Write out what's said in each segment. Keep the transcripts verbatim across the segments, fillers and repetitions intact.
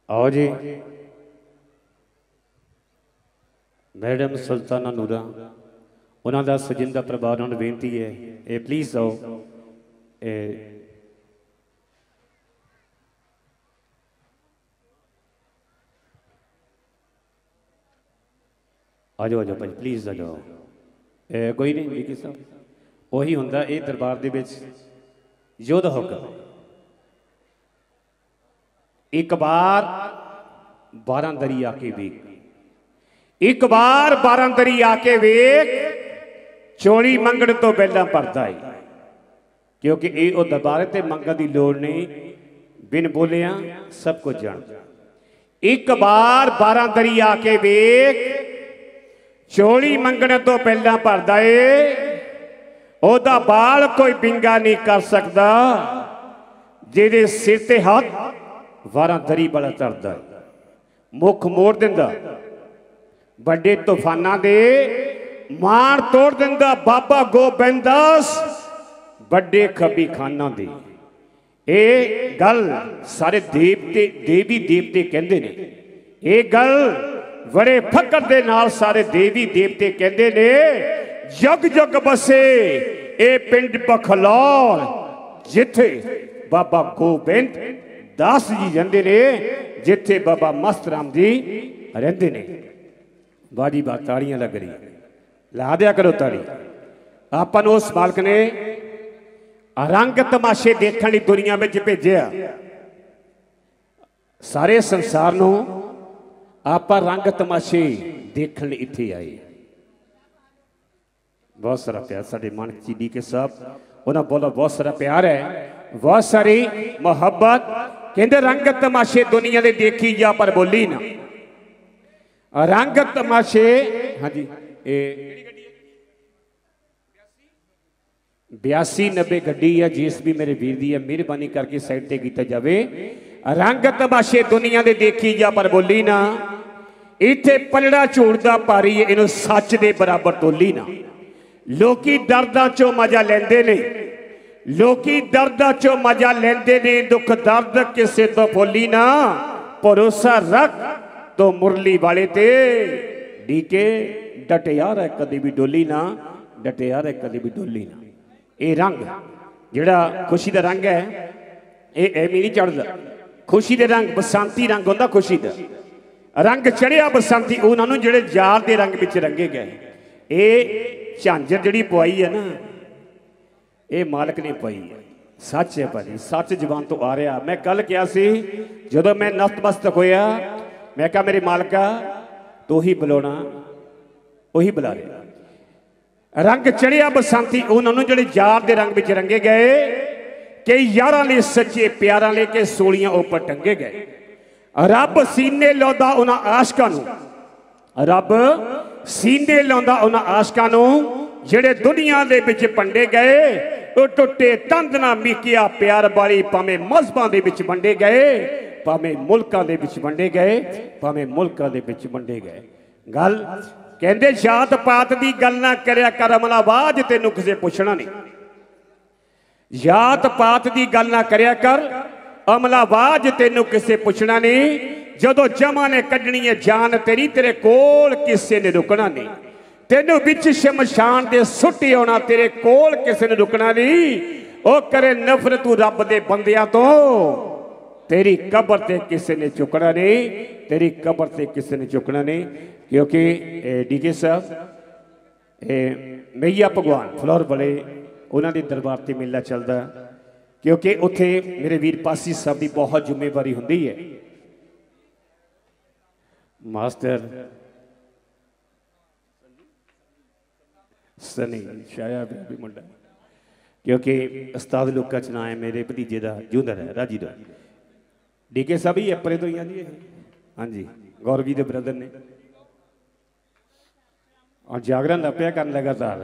आओ जी मैडम सुल्ताना नूरा उन्हों का सजिंदा प्रभाव उन्होंने बेनती है ये प्लीज़ आओ ए आ जाओ आ जाओ भाई प्लीज़ आ जाओ ए कोई नहीं वीकी साहब वही होंदा ये दरबार दे विच योद्धा हुक्म एक बार बारांदरी आके वेख एक बार बारांदरी आके वेख चोली मंगण तो पहला भरता है क्योंकि ये दरबार ते मंगण की लोड़ नहीं बिन बोलिया सब कुछ जान एक बार बारांदरी आके वेख चोली मंगण तो पहला भरता है ओदा बाल कोई बिंगा नहीं कर सकता जिहदे सिर ते हाथ बारांदरी वाला तरदा मुख मोड़ दिंदा बड़े तूफाना दे मार तोड़ दिंदा बाबा गोबिंद दास बड़े खबी खाना दे ये गल सारे देवते देवी देवते कहंदे ने ये गल बड़े फकर दे नाल सारे देवी देवते कहंदे ने जग जग बसे ए पिंड बखलौर जिथे बाबा गोबिंद दास जी जाते ने जिथे बाबा मस्त राम जी रहते ने बाजी बात ताड़ियां लग रही ला दिया करो ताड़ी आपन उस मालक ने रंग तमाशे देखने की दुनिया में भेजा सारे संसार नूं आप रंग तमाशे देखने इत्थे आए बहुत सारा प्यार साढ़े मन ची डी के साहब उन्हें बोला बहुत सारा प्यार है बहुत सारी मोहब्बत कहते रंग तमाशे दुनिया ने देखी जा पर बोली ना रंग तमाशे हाँ जी ए बयासी नब्बे गड्डी है जिस भी मेरे वीर दी है मेहरबानी करके साइड ते कीता जावे रंग तमाशे दुनिया ने देखी जा पर बोली ना इत्थे पलड़ा झूड़दा पारी है इन्हू सच दे बराबर तोली ना लोकी दर्दां चों मजा लेंदे ने लोकी दर्दां चों मजा लेंदे ने दुख दर्द किसे तो बोली ना भरोसा रख तो मुरली वाले ते डीके डटे यार है कदी भी डोली ना डटे यार है कदी भी डोली ना ये रंग जिहड़ा खुशी दा रंग है ये एवें नहीं चढ़दा खुशी दे रंग बसंती रंग होंदा खुशी दा रंग चढ़िया बसंती उन्होंने जिहड़े जार दे रंग विच रंगे गए ये झांझर जिहड़ी पवाई है ना ये मालक ने पाई है सच है भाजी सच जबान तो आ रहा मैं कल क्या सी जदों मैं नतमस्तक होया मैं कहा मेरे मालका तो ही बुलाना उही बुला रहा रंग चढ़िया बसंती उन्होंने जिहड़े जार दे रंग विच रंगे गए कई यारां ले सच्चे प्यारां ले के सोलियां उपर टंगे गए रब सीने लाउंदा उन्हां आशकां नूं रब सीने लाउंदा उन्हां आशकां नूं जिहड़े दुनिया दे विच पंडे गए वो टुटे तंद ना मिकिया प्यार वाली भावें मजहबां दे विच वंडे गए भावें मुल्कां दे विच वंडे गए भावें मुल्कां दे विच वंडे गए गल कहंदे जात पात दी गल ना करया कर अमलावाज तैनूं किसे पुछना नहीं जात पात दी गल ना करया कर अमलावाज तैनूं किसे पुछना नहीं जदों जमा ने कढनी है जान तेरी तेरे कोल किसे ने रुकना नहीं तेनू बिच शमशान दे सुट्टी आना तेरे कोल किसे ने रुकना नहीं ओ करे नफरत तू रब दे बंदियां तो तेरी कब्र ते किसे ने चुकना नहीं तेरी कब्र ते किसे ने चुकना नहीं क्योंकि डीके साहब मैया भगवान फ्लोर वाले उन्होंने दरबार से मेला चलता क्योंकि उत्थे मेरे वीर पासी साहब की बहुत जिम्मेवारी होंदी है मास्टर सनी शाया भी मुंडा क्योंकि उस्ताद लोका च ना है मेरे भतीजे का जूंदर है राजी का डीके साहब ही अपने तो ही हाँ जी हाँ जी गौरवी के ब्रदर ने और जागरण लपया कर लगातार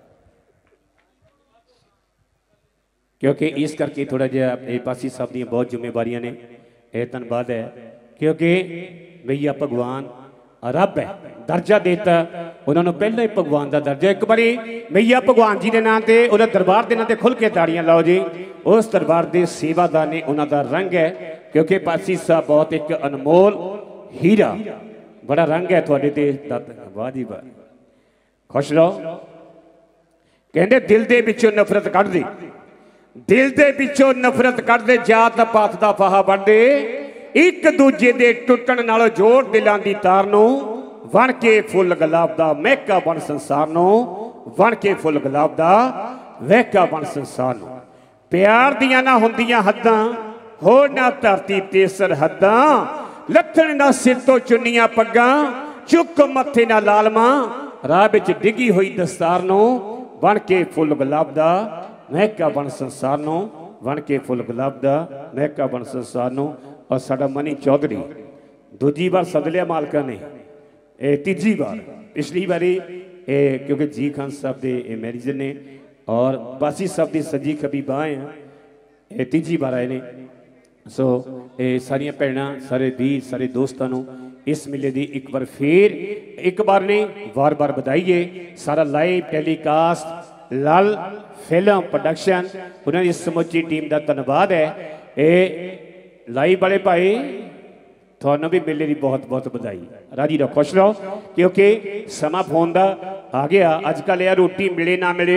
क्योंकि इस करके थोड़ा जहा पासी साहब दी बहुत जिम्मेवारियां ने यह धन्यवाद है क्योंकि भैया भगवान रब है दर्जा देता उन्होंने पहले ही भगवान का दर्जा एक बारी भैया भगवान जी के नाम से उन्हें दरबार के नाम से खुल के ताड़ियां लाओ जी उस दरबार के सेवादार ने उन्होंने रंग है, क्योंकि पासी साहब बहुत एक अनमोल हीरा, बड़ा रंग है थोड़े ते। वाह जी वाह, खुश रहो। कहते दिल दे विचों नफरत कढ़ दे, दिल दे विचों नफरत कढ़ दे, जात पात दा फाहा वढ़ दे, एक दूजे दे टुटण नालों जोड़ दिलां दी तार नूं, बन के फुल गुलाब दा महका बन संसार नूं, बन के फुल गुलाब दा महका बन संसार नूं। प्यार दियां ना हुंदियां हद्दां, होर ना धरती ते सरहद्दां, लथण ना सिर तो चुन्नियां पग्गां, चुक मत्थे ना लालमा, राह विच डिगी हुई दस्तार नूं, बन के फुल गुलाब दा महका बन संसार नूं, बन के फुल गुलाब दा महका बन संसार नूं। और साडा मनी चौधरी दूजी बार सद लिया मालका ने, ए तीजी बार, पिछली बारी ए क्योंकि जी खान साहब के मैनेजर ने और बासी साहब की सजी खबी बाह हैं, तीजी बार आए ने। सो ये सारिया भैन, सारे वीर, सारे दोस्तों को इस मेले की एक बार फिर एक बार नहीं बार बार बधाइए। सारा लाइव टेलीकास्ट लाल फिल्म प्रोडक्शन उन्होंने समुची टीम का धन्यवाद है। ये लाइव वाले भाई थानू भी मेले की बहुत बहुत बधाई, राजी रहो, खुश रहो, क्योंकि समा फोन का आ गया। अजकल यह रोटी मिले ना मिले,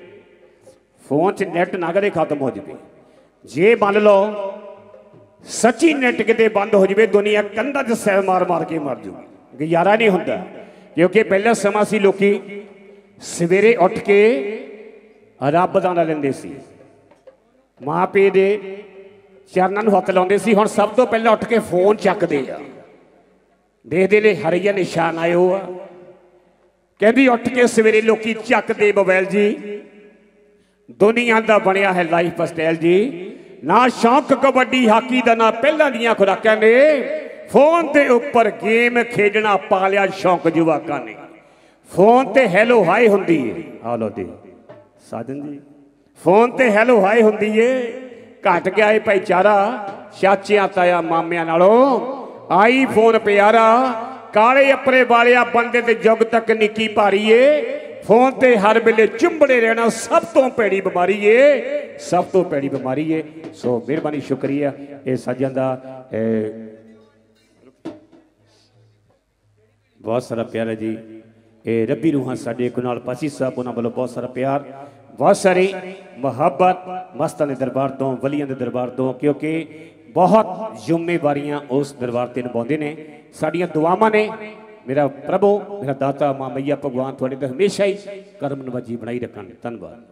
फोन च नैट ना कदे खत्म हो जाए, जे मान लो सच्ची नैट किते बंद हो जाए, दुनिया कंधा च सै मार मार के मर जूगी, गुजारा नहीं होंदा। क्योंकि पहला समा सी लोकी सवेरे उठ के रब दा नाम लैंदे सी, मां पे दे चरणों हथ लाते सी। हुण सब तो पहले उठ के फोन चकते आ, देखते ने हरिया निशान आए हो, कहती उठ के सवेरे लोकी चकते मोबाइल जी, दुनिया का बनया है लाइफ स्टाइल जी, ना शौक कबड्डी हाकी का ना पहला दियां खुराकां ने, फोन के उपर गेम खेडना पा लिया शौक जुवाकां ने। फोन ते हैलो हाई हुंदी है, आ लो दी साजन जी, फोन ते हैलो हाई हुंदी है, घट गया है भाईचारा चाचिया ताया मामिया नालों, आई फोन प्यारा, काले अपने वालिया बंदे ते जुग तक निकी भारी है, फोन ते हर वेले चुंबड़े रहना सब तो भैड़ी बीमारी है, सब तो भैड़ी बीमारी है। सो मेहरबानी शुक्रिया ये सज्जन का बहुत सारा प्यार है जी। ये रब्बी रूहां साडे कुनाल पासी साहब उन्होंने वालों बहुत सारा प्यार, बहुत सारी मुहब्बत मस्तां दे दरबार तो, वलियां दे दरबार तो, क्योंकि बहुत जिम्मेवारियां उस दरबार से निभाते हैं। साड़ियाँ दुआवां ने मेरा प्रभु मेरा दाता मां मैया भगवान थोड़े तो हमेशा ही करम नवाजी बनाई रखन। धन्यवाद।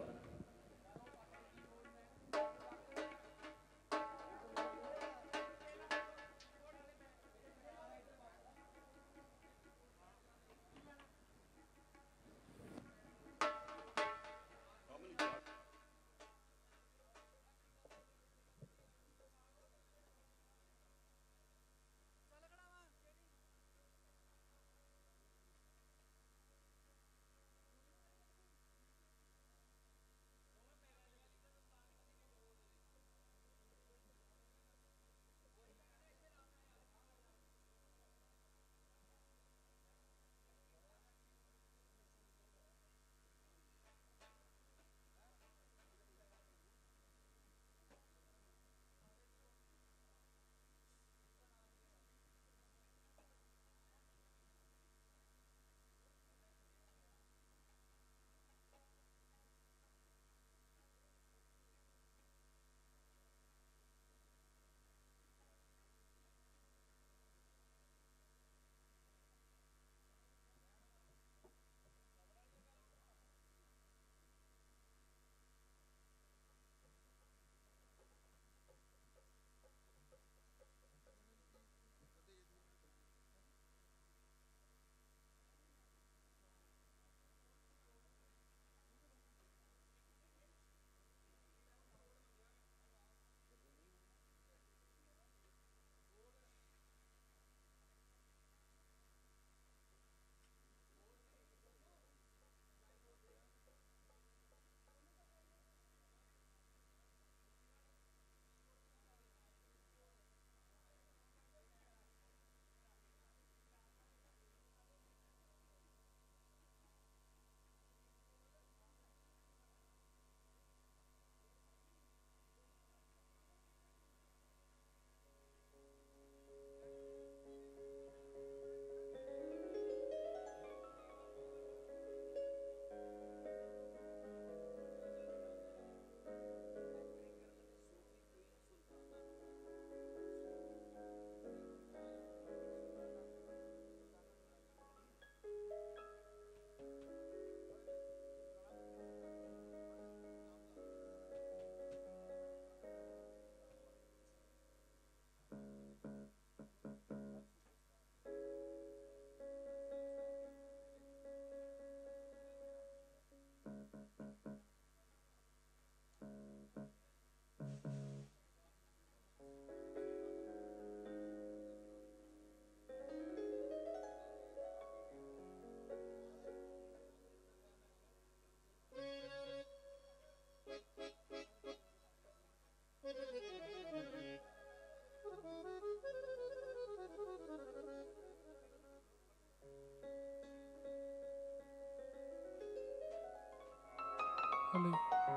हले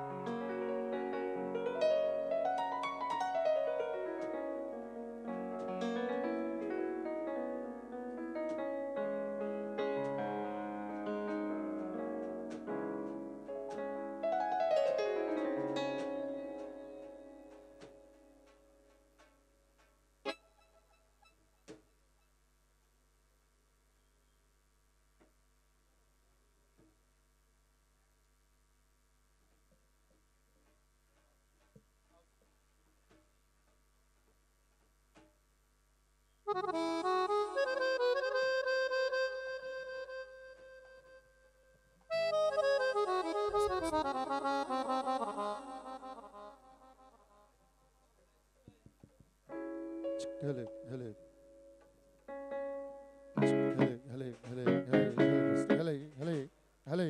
Hele, hele. Hele, hele, hele, hele, hele, hele, hele.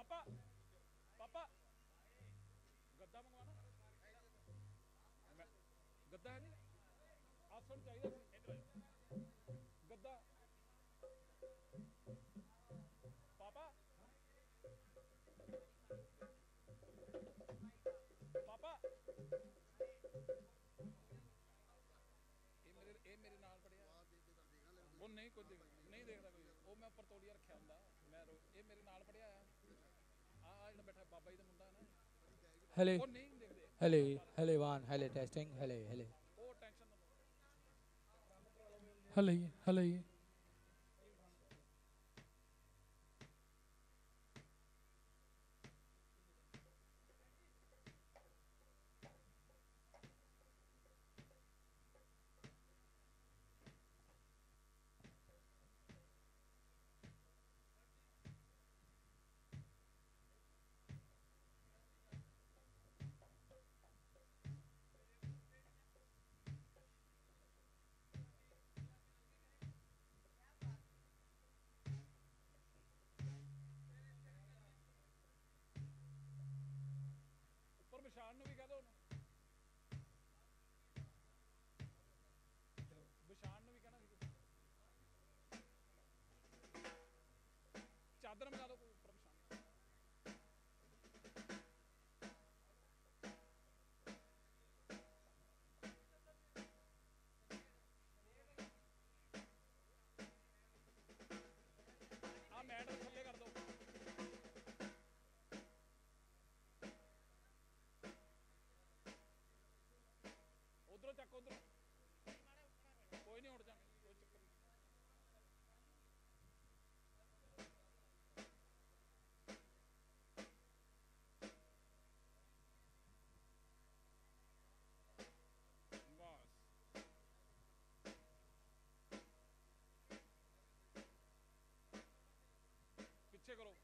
पापा पापा गद्दा मंगवाना मैं गद्दा है नहीं आसन चाहिए गद्दा पापा पापा ये मेरे ये मेरे नाल पड़िया वो नहीं कोई देख नहीं देखता कोई वो मैं उपर तोलिया रखा हुंदा मैं ये मेरे नाल पड़िया आ आ ਜਿਹੜਾ बैठा बाबा जी ਦਾ ਮੁੰਡਾ है ना हेले ਉਹ ਨਹੀਂ ਦੇਖਦੇ हेले हेले वन हेले टेस्टिंग हेले हेले ਉਹ ਟੈਨਸ਼ਨ ਨਾ हेले हेले ਉੱਪਰ ਵਿਸ਼ਾਲ ਨੂੰ ਵੀ ਕਹਿ ਦੋ ਉਹਨੂੰ ਵਿਸ਼ਾਲ ਨੂੰ ਵੀ ਕਹਿਣਾ ਸੀ ਚਾਦਰ ਮਿਲਾ ਦੋ ਕੋਈ ਉੱਪਰ ਵਿਸ਼ਾਲ ਆ ਮੈਟ ਥੱਲੇ ਕਰ ਦੋ ਉਧਰੋਂ ਚੱਕ ਉਧਰੋਂ ਕੋਈ ਨਹੀਂ ਉੱਡ ਜਾਣਾ ਕੋਈ ਚੱਕਰ ਨਹੀਂ ਬਸ ਪਿੱਛੇ ਕਰੋ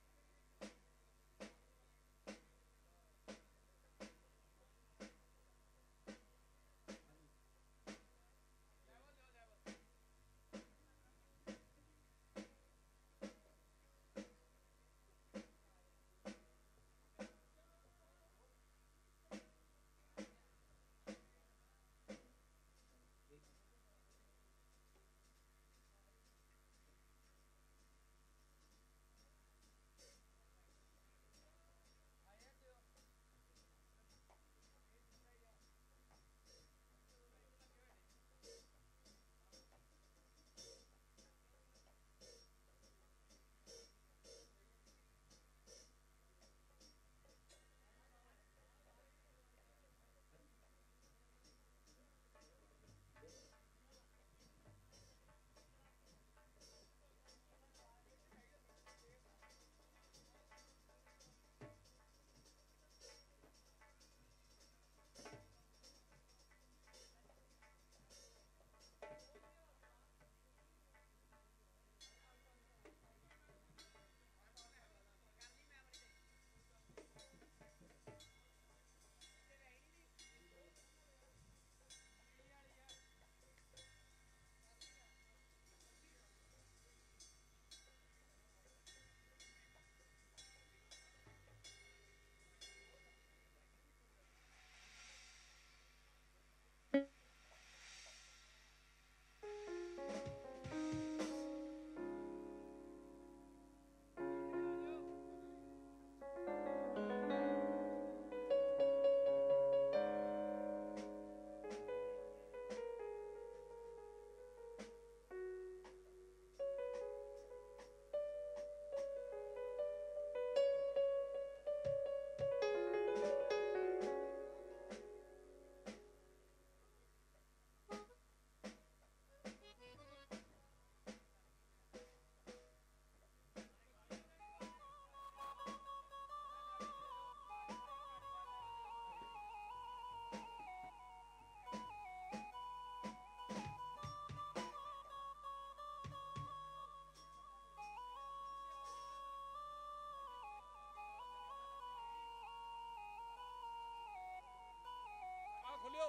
ਖੋਲਿਓ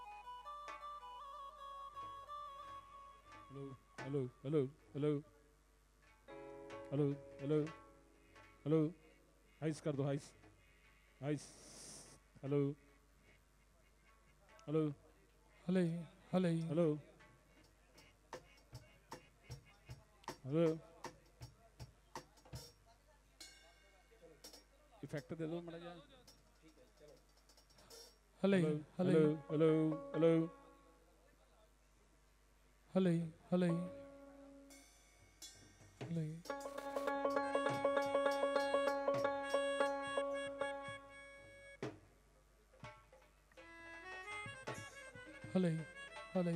hello hello hello hello hello hello hello हाइस कर दो, हाइस हाइस। Hello hello hello hello hello hello. Effect दे दो मड़ा जा। Hello hello hello hello hello hello hello hello hello hello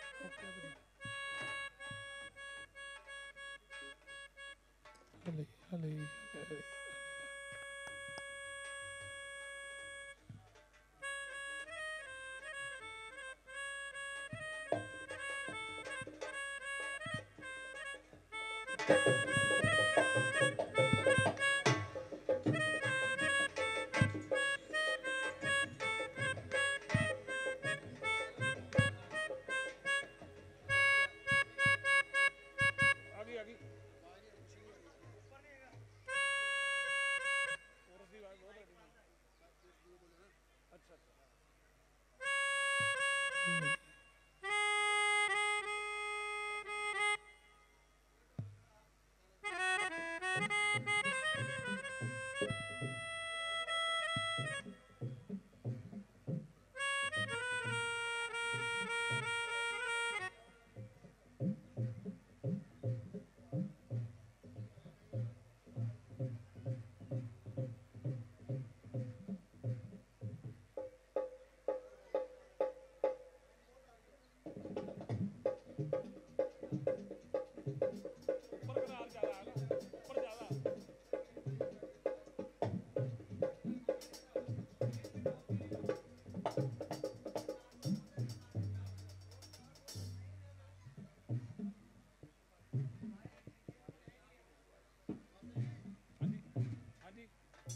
hello hello आगे आगे। अच्छा ऊपर कनाल ज्यादा है ना, ऊपर ज्यादा। हाँ जी हाँ जी।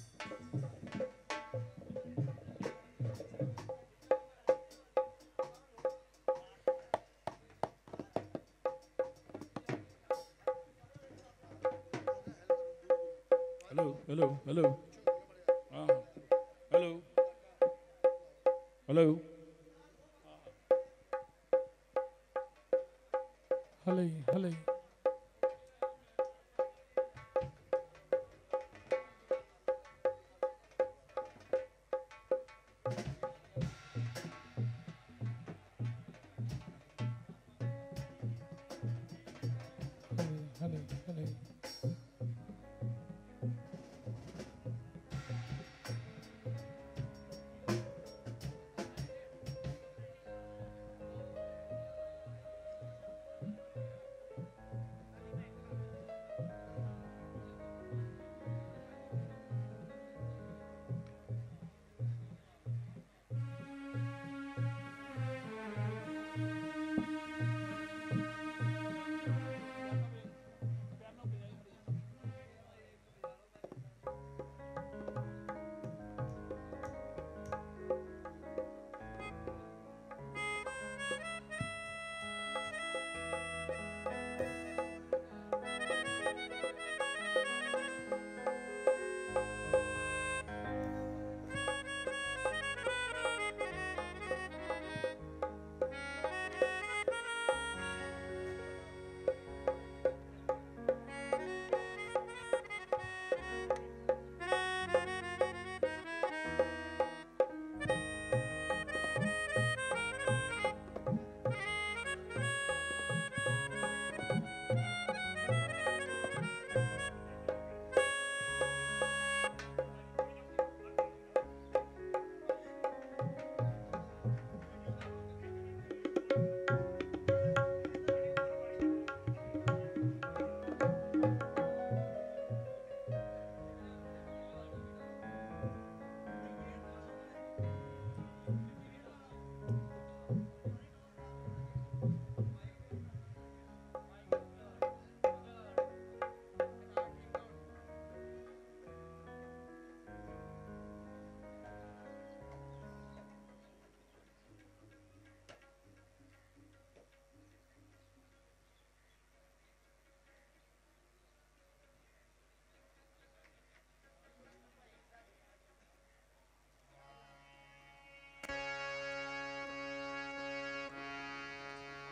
हेलो हेलो हेलो हाँ hello hello hello hello hello hello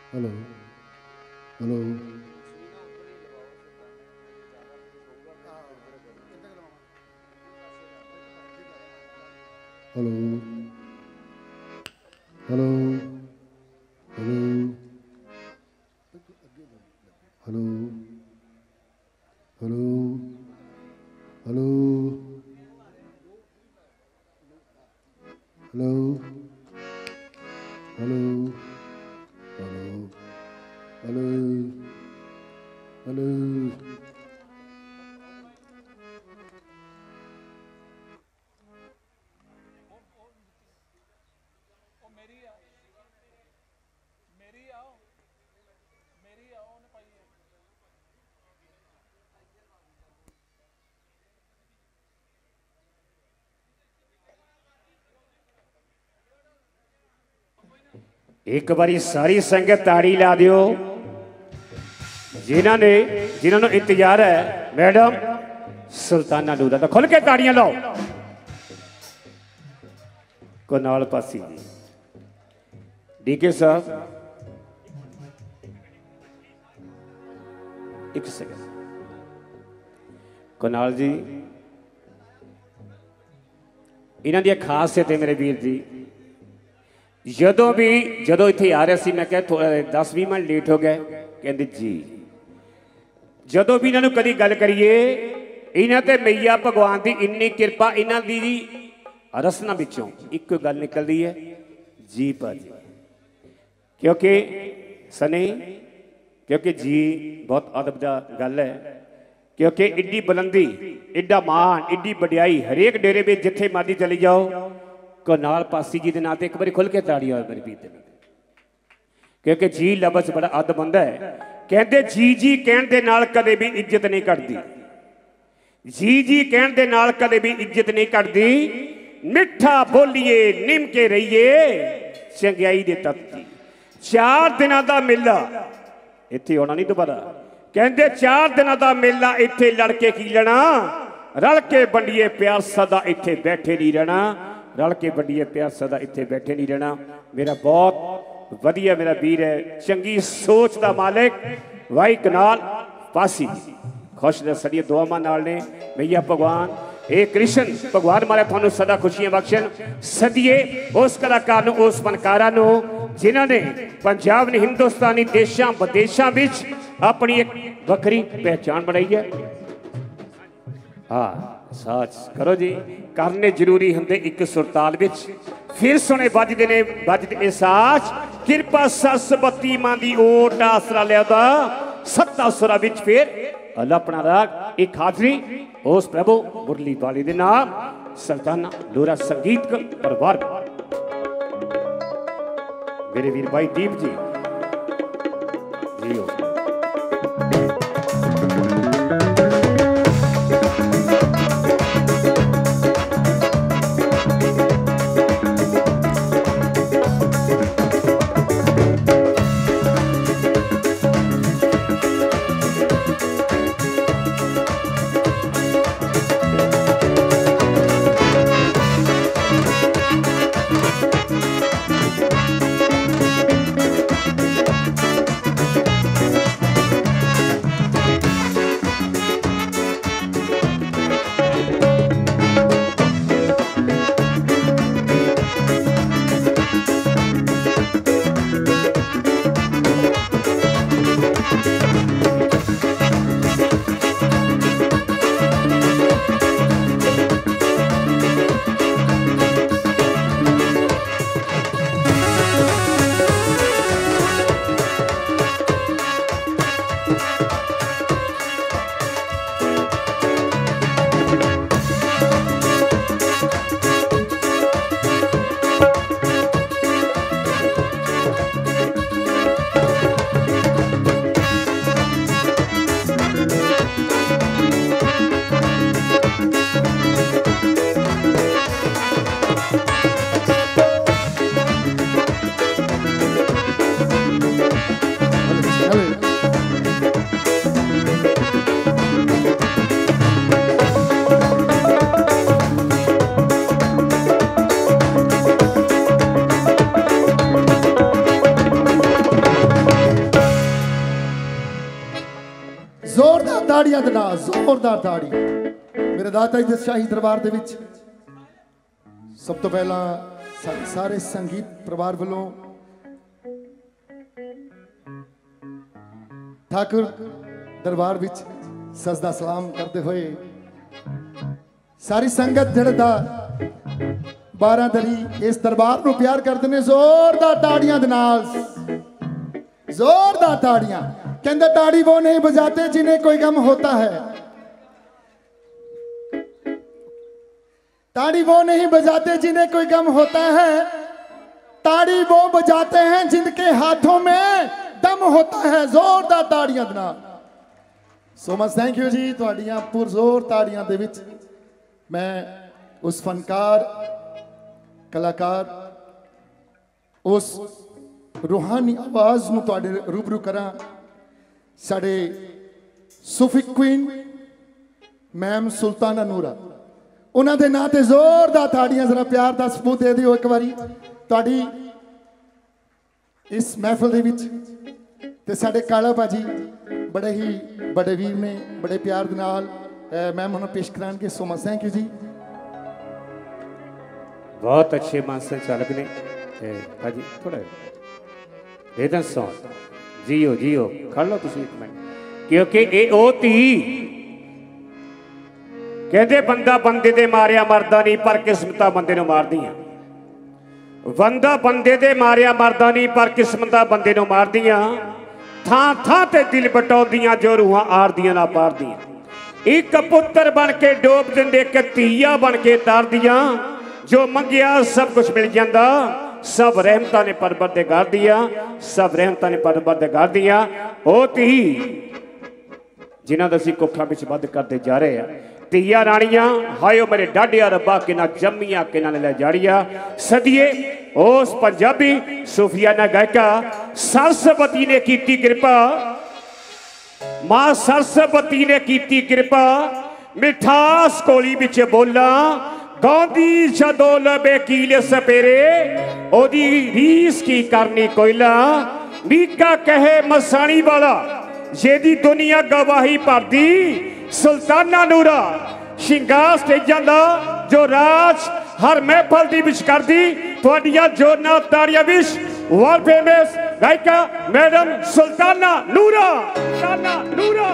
hello hello hello hello hello hello hello hello hello hello hello hello hello ਉਹ ਮੇਰੀ ਆ ਮੇਰੀ ਆ ਉਹ, ਮੇਰੀ ਆ ਉਹਨੇ ਪਾਈ ਹੈ। एक बारी सारी संगत ताड़ी ला दियो जिन्हों ने जिन्होंने इंतजार है। मैडम सुल्ताना लूदा तो खुल के ताड़ियां लाओ। कुनाल पासी जी, डीके साहब एक सेकंड। कुनाल जी इन्हां दी खासियत है मेरे वीर जी, जदों भी जदों इत्थे आ रहा सी मैं क्या दस भी मिनट लेट हो गए, कहते जी जदों भी इन्हों कदी गल करिए इन्हां ते मैया भगवान की इन्नी कृपा, इन्हां दी रसना विचों एक गल निकलती है जी भाजी, क्योंकि सनी क्योंकि जी बहुत अदब का गल है, क्योंकि इड्डी बुलंदी इड्डा मान इड्डी वड्याई हरेक डेरे में जिथे मर्जी चली जाओ कुनाल पासी जी के नाते एक बार खुल के ताड़ी हो मेरी बीत, क्योंकि जी लफ्ज़ बड़ा अदब होंदा है। कहते जी जी कहण दे नाल कदे भी इज्जत नहीं घटदी, जी जी कहण दे नाल कदे भी इज्जत नहीं घटदी। मिठा बोलिए निम के रहिए चंगियाई दे तत्ती। चार दिनों का मेला इत्थे आना नहीं दोबारा, कहते चार दिनों का मेला इत्थे लड़के की लेना, रल के बंडिए प्यार सदा इत्थे बैठे नहीं रहना, रल के बंडिए प्यार सदा इत्थे बैठे नहीं रहना। मेरा बहुत वधिया मेरा वीर है, चंगी सोच का मालिक वाई कुनाल पासी, खुश सड़िया दुआवां नाल ने भैया भगवान ए कृष्ण भगवान मारे थानू सदा खुशियां बख्शण। सदिए उस कलाकार नू उस फनकारा नू जिन्होंने पंजाब ने हिंदुस्तानी देशों विदेशों में अपनी एक वक्री पहचान बनाई है। हाँ साच करो जी, करने जरूरी होंगे एक सुरताल विच, फिर सुने बजते ने बजते साच कृपा सरस्वती मां दी ओट आसरा लिया सत्ता सुरा विच फिर अपना राग एक हाजरी उस प्रभु मुरली वाली दे नाम सुल्ताना लोरा संगीत परिवार मेरे वीर भाई दीप जी जियो। ਤਾੜੀਆਂ ਦੇ ਨਾਲ ਜ਼ੋਰਦਾਰ ਤਾੜੀ ਮੇਰੇ ਦਾਤਾ ਜੀ ਦੇ ਸ਼ਾਹੀ ਦਰਬਾਰ ਦੇ ਵਿੱਚ। ਸਭ ਤੋਂ ਪਹਿਲਾਂ ਸਾਡੇ ਸਾਰੇ ਸੰਗੀਤ ਪਰਿਵਾਰ ਵੱਲੋਂ ठाकुर दरबार विच सजदा सलाम करते हुए सारी संगत जड़दा बारह दरी इस दरबार को प्यार करते हैं। जोरदार ताड़ियां दे नाल, जोरदार ताड़ियां। कहंदे ताड़ी वो नहीं बजाते जिन्हें कोई गम होता है, ताड़ी वो नहीं बजाते जिन्हें कोई गम होता है, ताड़ी वो बजाते हैं जिनके हाथों में दम होता है। जोरदार ताड़ियां दे नाल। सो मच थैंक यू जी तुहाड़ियां पुरजोर ताड़ियां दे विच मैं उस फनकार कलाकार उस रूहानी आवाज़ नूं तुहाडे रूबरू करां। साडे सूफी क्वीन मैम सुल्ताना नूरा, उन्हां दे नां ते जोरदार ताड़ियां जरा प्यार दा सबूत दे दिओ एक बारी तुहाडी इस महफिल दे विच। ते साडे काला भाजी बड़े ही बड़े वीर ने बड़े प्यार दे नाल मैम उन्हें पेश कराएंगे। सो मच थैंक यू जी। बहुत अच्छे मान संचालक ने भाजी थोड़ा रिदम सॉन्ग जियो जियो खड़ लो तुसी एक मिनट, क्योंकि ये ओ धी कहते बंदा बंदे दे मारिया मरदा नहीं पर किस्मतां बंदे नूं मारदियां। बंदा बंदे दे मारिया मरदा नहीं पर किस्मतां बंदे नूं मारदियां। थां थां ते दिल बटौदियां जो रूहां आरदियां ना पारदियां। एक पुत्र बन के डोब दिंदे एक धीया बन के तारदियां। जो मंगिया सब कुछ मिल जाता, सब रहमतां ने परवरदिगार दिया, सब रहमतां ने परवरदिगार दिया। ओ धी जिन्हां दा असीं कुखा विच वध करते जा रहे हैं, धीया राणियां हायो मेरे डाडिया रब्बा किना जम्मिया किना ले जाड़िया। सदिए उस पंजाबी सूफियाना गायिका सरस्वती ने कीती कृपा, मां सरस्वती ने कीती कृपा। मिठास कोली विच बोला गांधी जदों लबे कीले सपेरे, ओदी रीस की करनी कोयला। मीका कहे मसाणी वाला जेदी दुनिया गवाही भरदी, सुल्ताना नूरा शिंगार स्टेजां दा जो राज हर महफल दी विच करदी। तुहाडियां जोरनां ताड़ियां विच वर्ल्ड फेमस गायिका मैडम सुल्ताना नूरा। सुल्ताना नूरा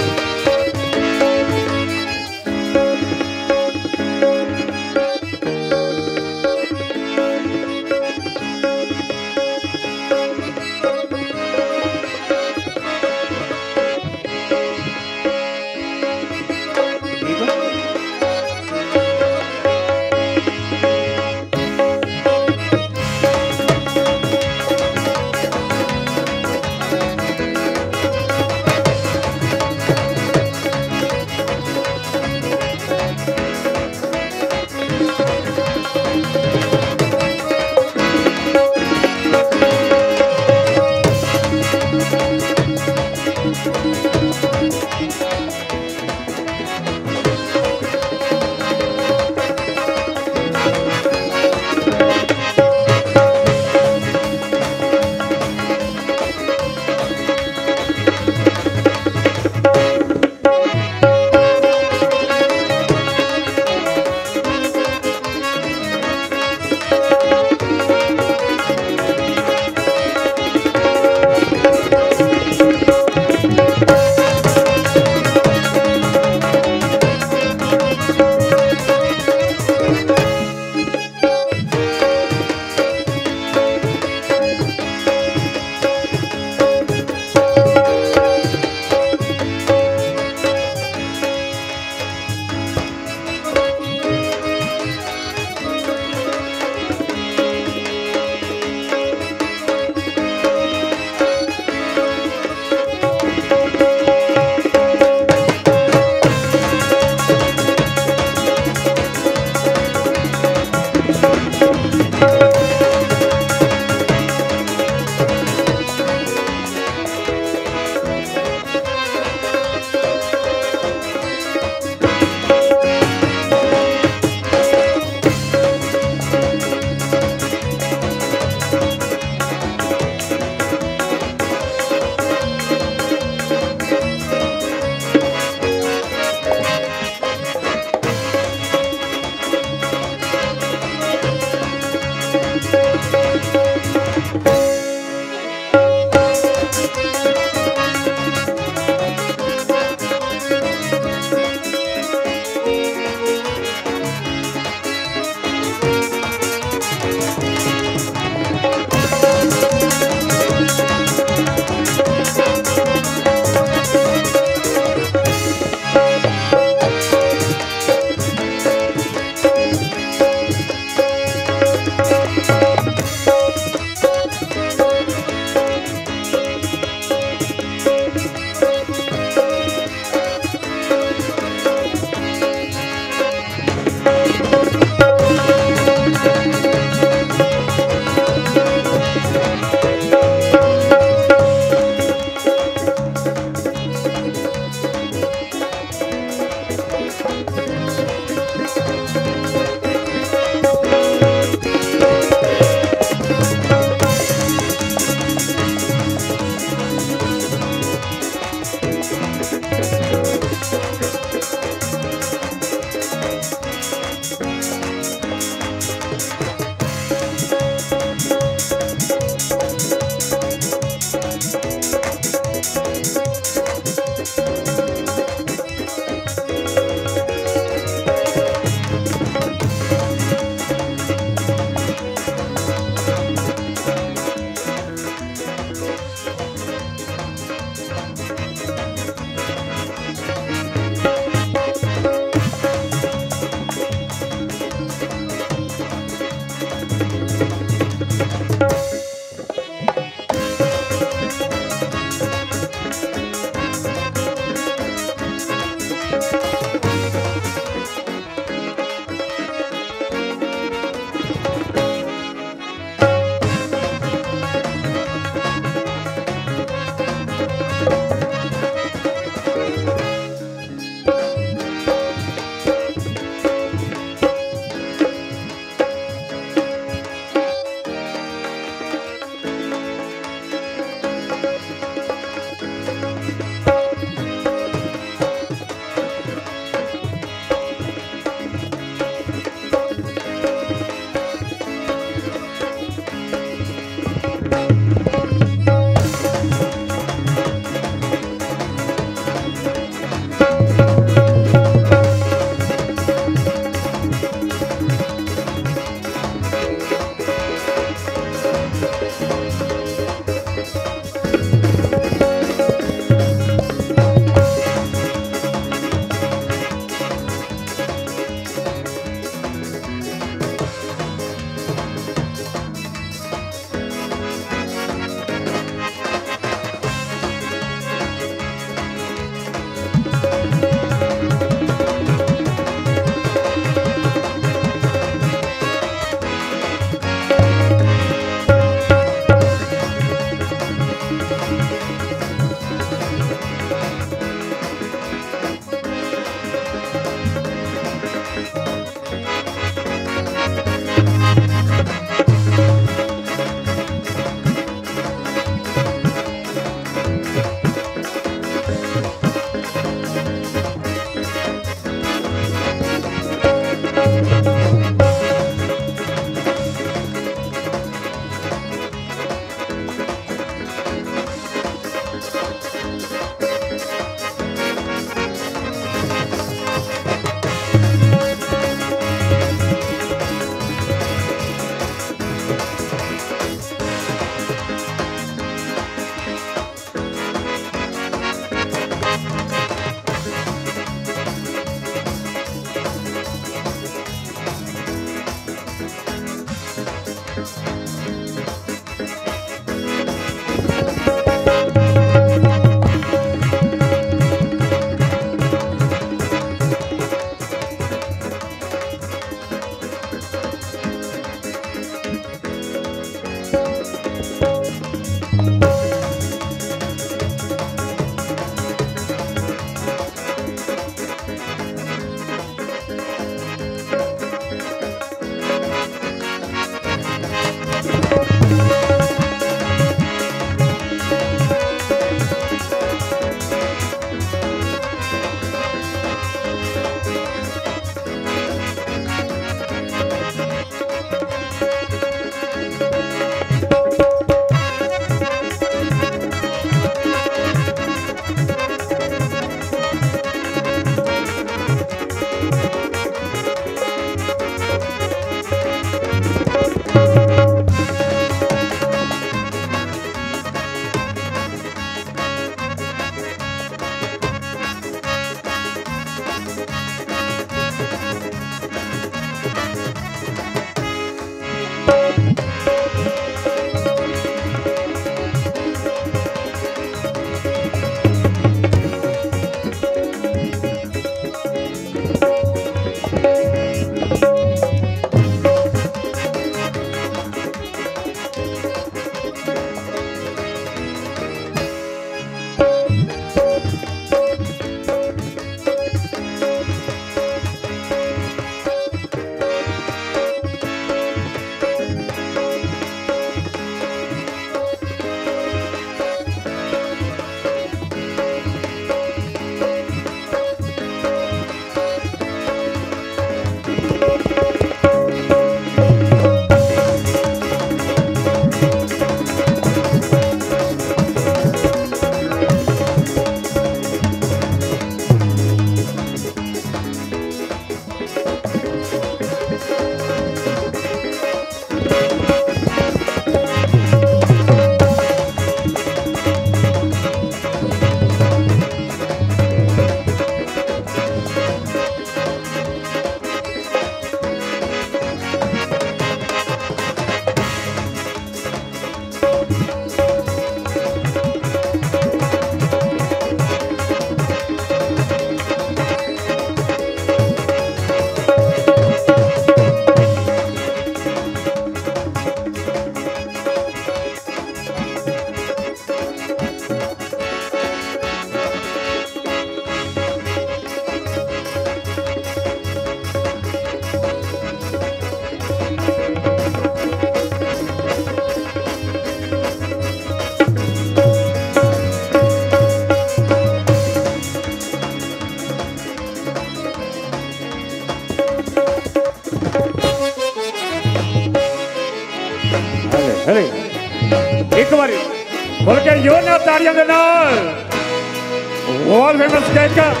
हले एक बार बोल के यो ना तालियां दे नाल वर्ल्ड फेमस गायक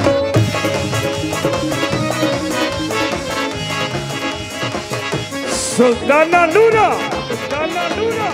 Sultana Noora Sultana Noora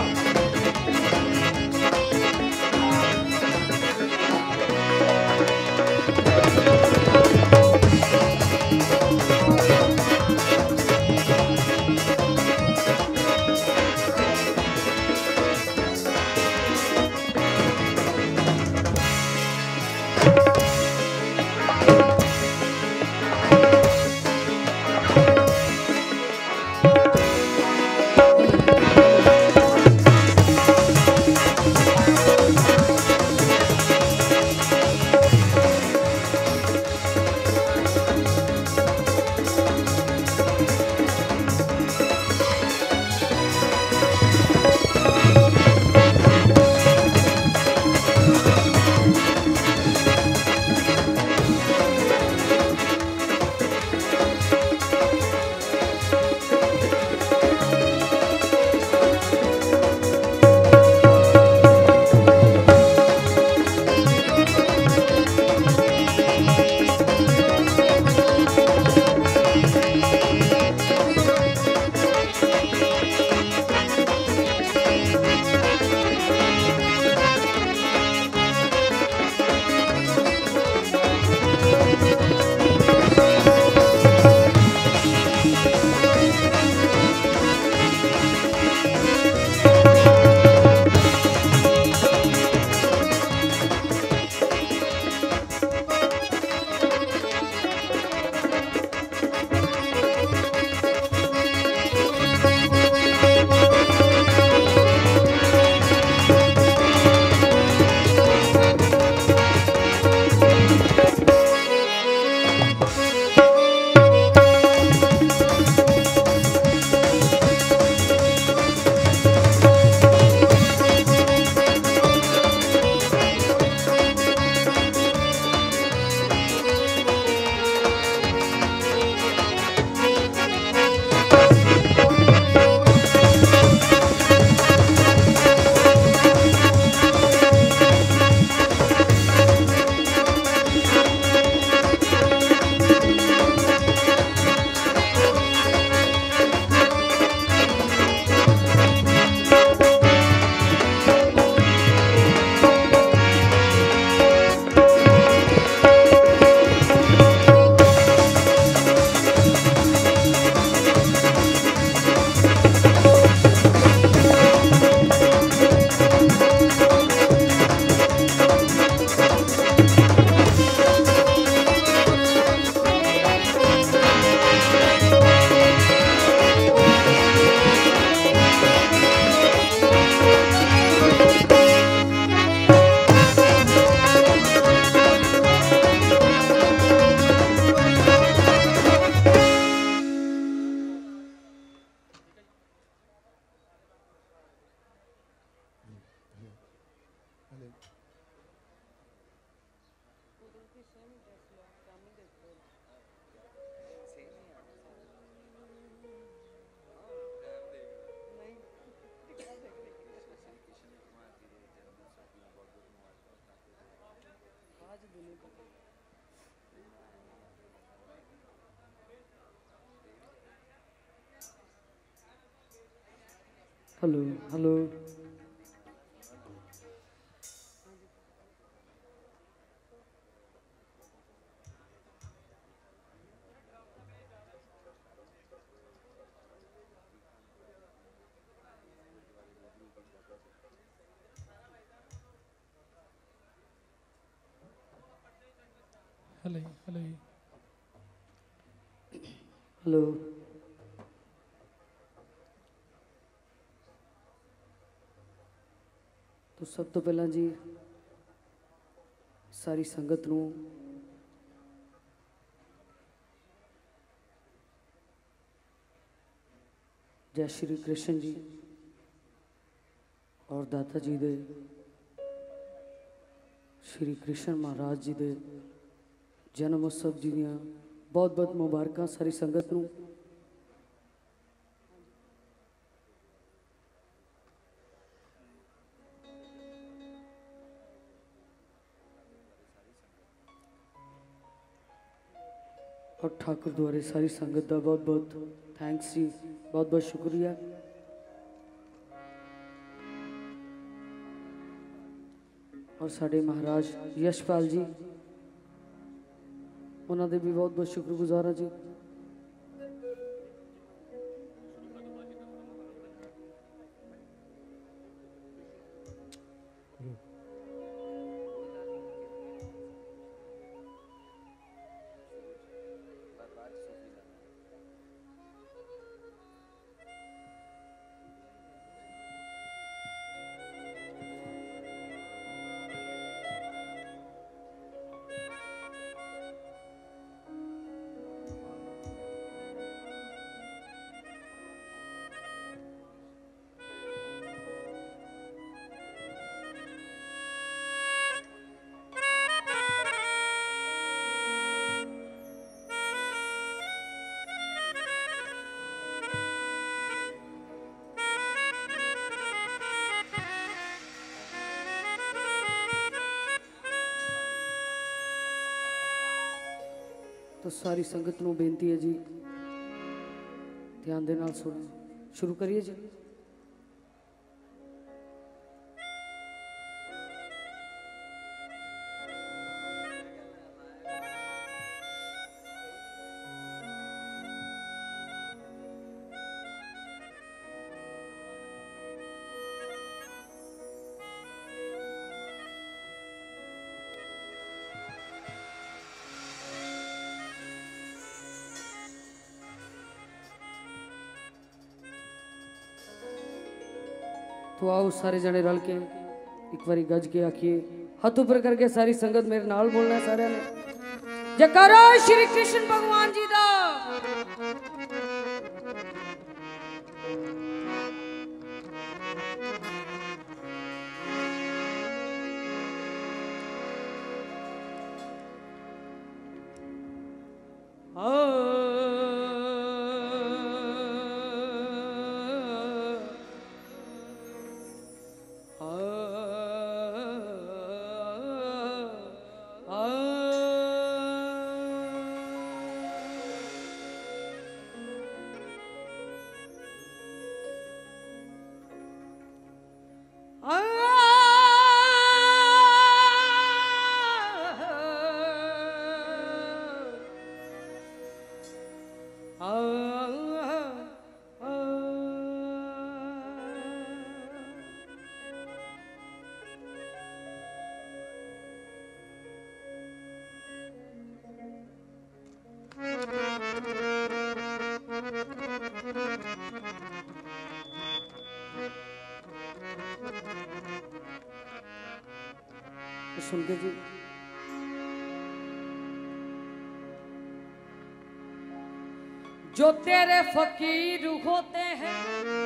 hello hello hello hello hello तो सब तो पहला जी सारी संगत नूं जय श्री कृष्ण जी और दाता जी दे श्री कृष्ण महाराज जी दे जन्म उत्सव जी दियां बहुत बहुत मुबारकां सारी संगत नूं। और ठाकुर द्वारे सारी संगत का बहुत बहुत थैंक्स जी, बहुत बहुत शुक्रिया। और साढ़े महाराज यशपाल जी, उन्होंने भी बहुत बहुत शुक्रगुजार हाँ जी। तो सारी संगत नूं बेनती है जी, ध्यान दे नाल सुनो। शुरू करिए जी। तो आओ सारे जने रल के एक बारी गज के आखिए, हाथ ऊपर करके सारी संगत मेरे नाल बोलना है सारे ने। जयकारा श्री कृष्ण भगवान जी दा। सुन के जी, जो तेरे फकीर होते हैं,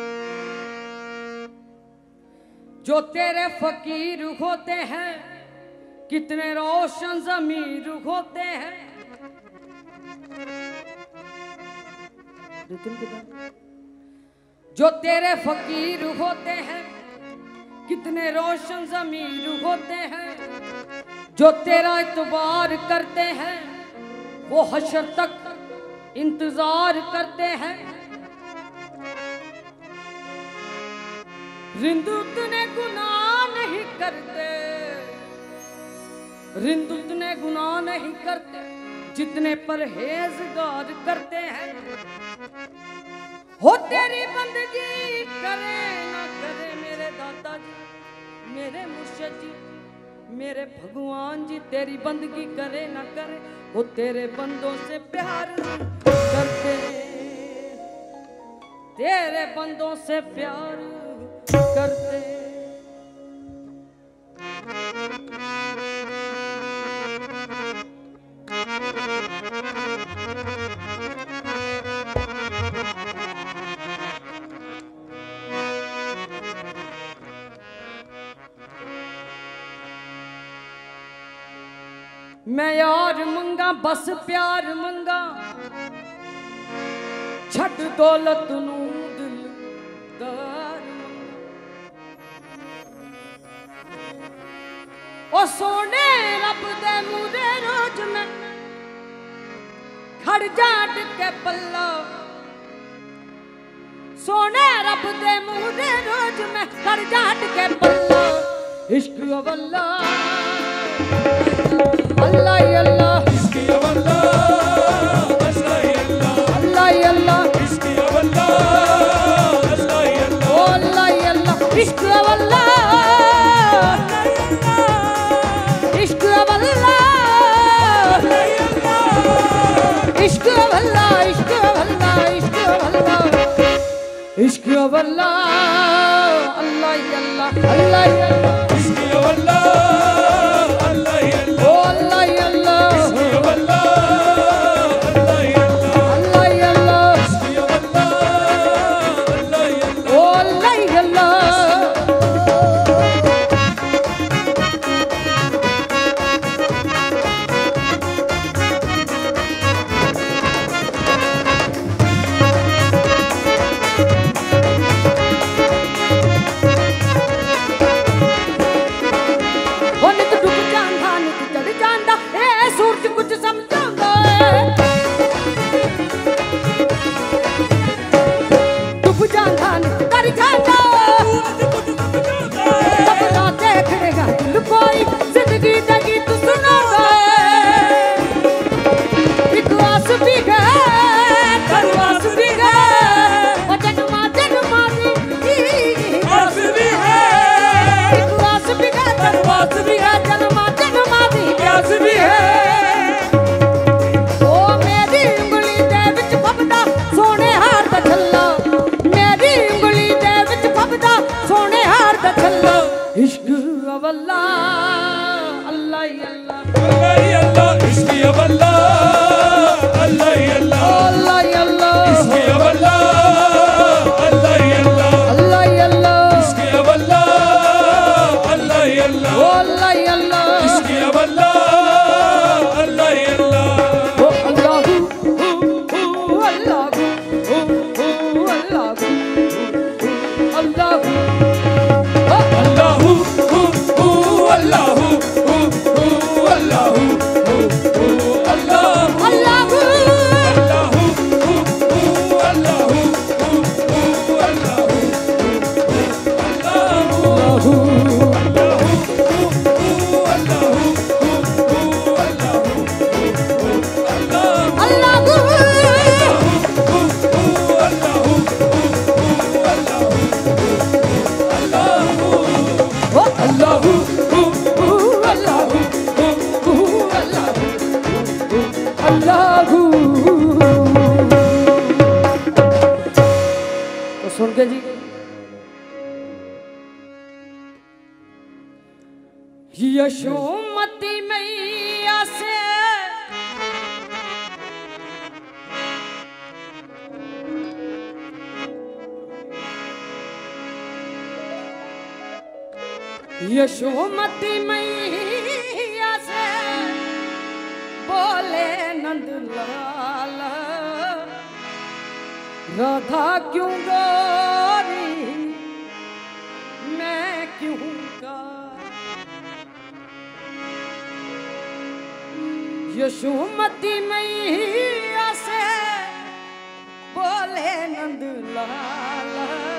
जो तेरे फकीर होते हैं, कितने रोशन ज़मीर होते हैं। जो तेरे फकीर होते हैं, कितने रोशन ज़मीर होते हैं। जो तेरा इतबार करते हैं, वो हशर तक इंतजार करते हैं। रिंद उतने गुनाह नहीं करते, रिंद उतने गुनाह नहीं करते जितने परहेजगार करते हैं। हो तेरी बंदगी करे ना करे मेरे दाता जी, मेरे मुर्शिद जी, मेरे भगवान जी, तेरी बंदगी करे ना करे, वो तेरे बंदों से प्यार करते, तेरे बंदों से प्यार करते। मैं यार मंगा बस प्यार मंगा, छट दौलत नू दिलदार ओ सोने रब दे मूरे रोज मैं खड़ जाट के पल्ला सोने रब दे मुंह दे रोज में खड़ जाट के पल्ला इश्क अवल्ला अल्लाह अल्लाह इश्क अवल्ला अल्लाह अल्लाह इश्क अवल्ला अल्लाह अल्लाह इश्क अवल्ला इश्क अवल्ला इश्क अवल्ला इश्क अवल्ला इश्क अवल्ला इश्क अवल्ला अल्लाह अल्लाह अल्लाह इश्क अवल्ला अल्लाह अल्लाह ओ अल्लाह अल्लाह इश्क अवल्ला अल्लाह अल्लाह इश्क अवल्ला अल्लाह अल्लाह ओ अल्लाह अल्लाह इश्क अवल्ला अल्लाह अल्लाह अल्लाह इश्क अवल्ला अल्लाह अल्लाह अल्लाह अल्लाह इश्क अवल्ला अल्लाह अल्लाह अल्लाह अल्लाह इश्क अवल्ला अल्लाह अल्लाह अल्लाह अल्लाह इश्क अवल्ला अल्लाह अल्लाह ओ अल्लाह अल्लाह अल्लाह तो सुन के जी यशोमती मैया से यशोमती मैया से बोले नंदलाल राधा क्यों गोरी मैं क्यों का यशोमती मैया से बोले नंदलाल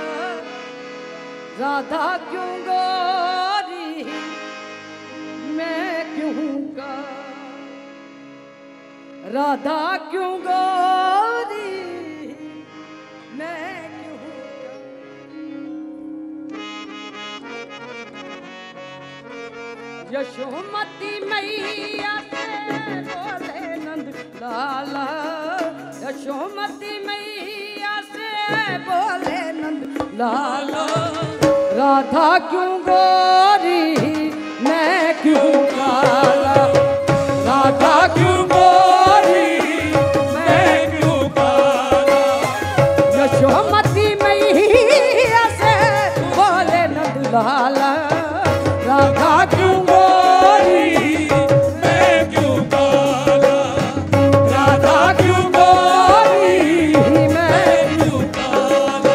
राधा क्यों गोरी मैं क्यों का राधा क्यों गोरी मैं क्यों का यशोमती मैया से बोले नंद लाला यशोमती मैया से बोले नंद लाला राधा क्यों गोरी मैं क्यों काला राधा क्यों गोरी मैं क्यों काला यशोमती मैया से बोले नंद लाला राधा क्यों गोरी मैं क्यों काला राधा क्यों गोरी मैं क्यों काला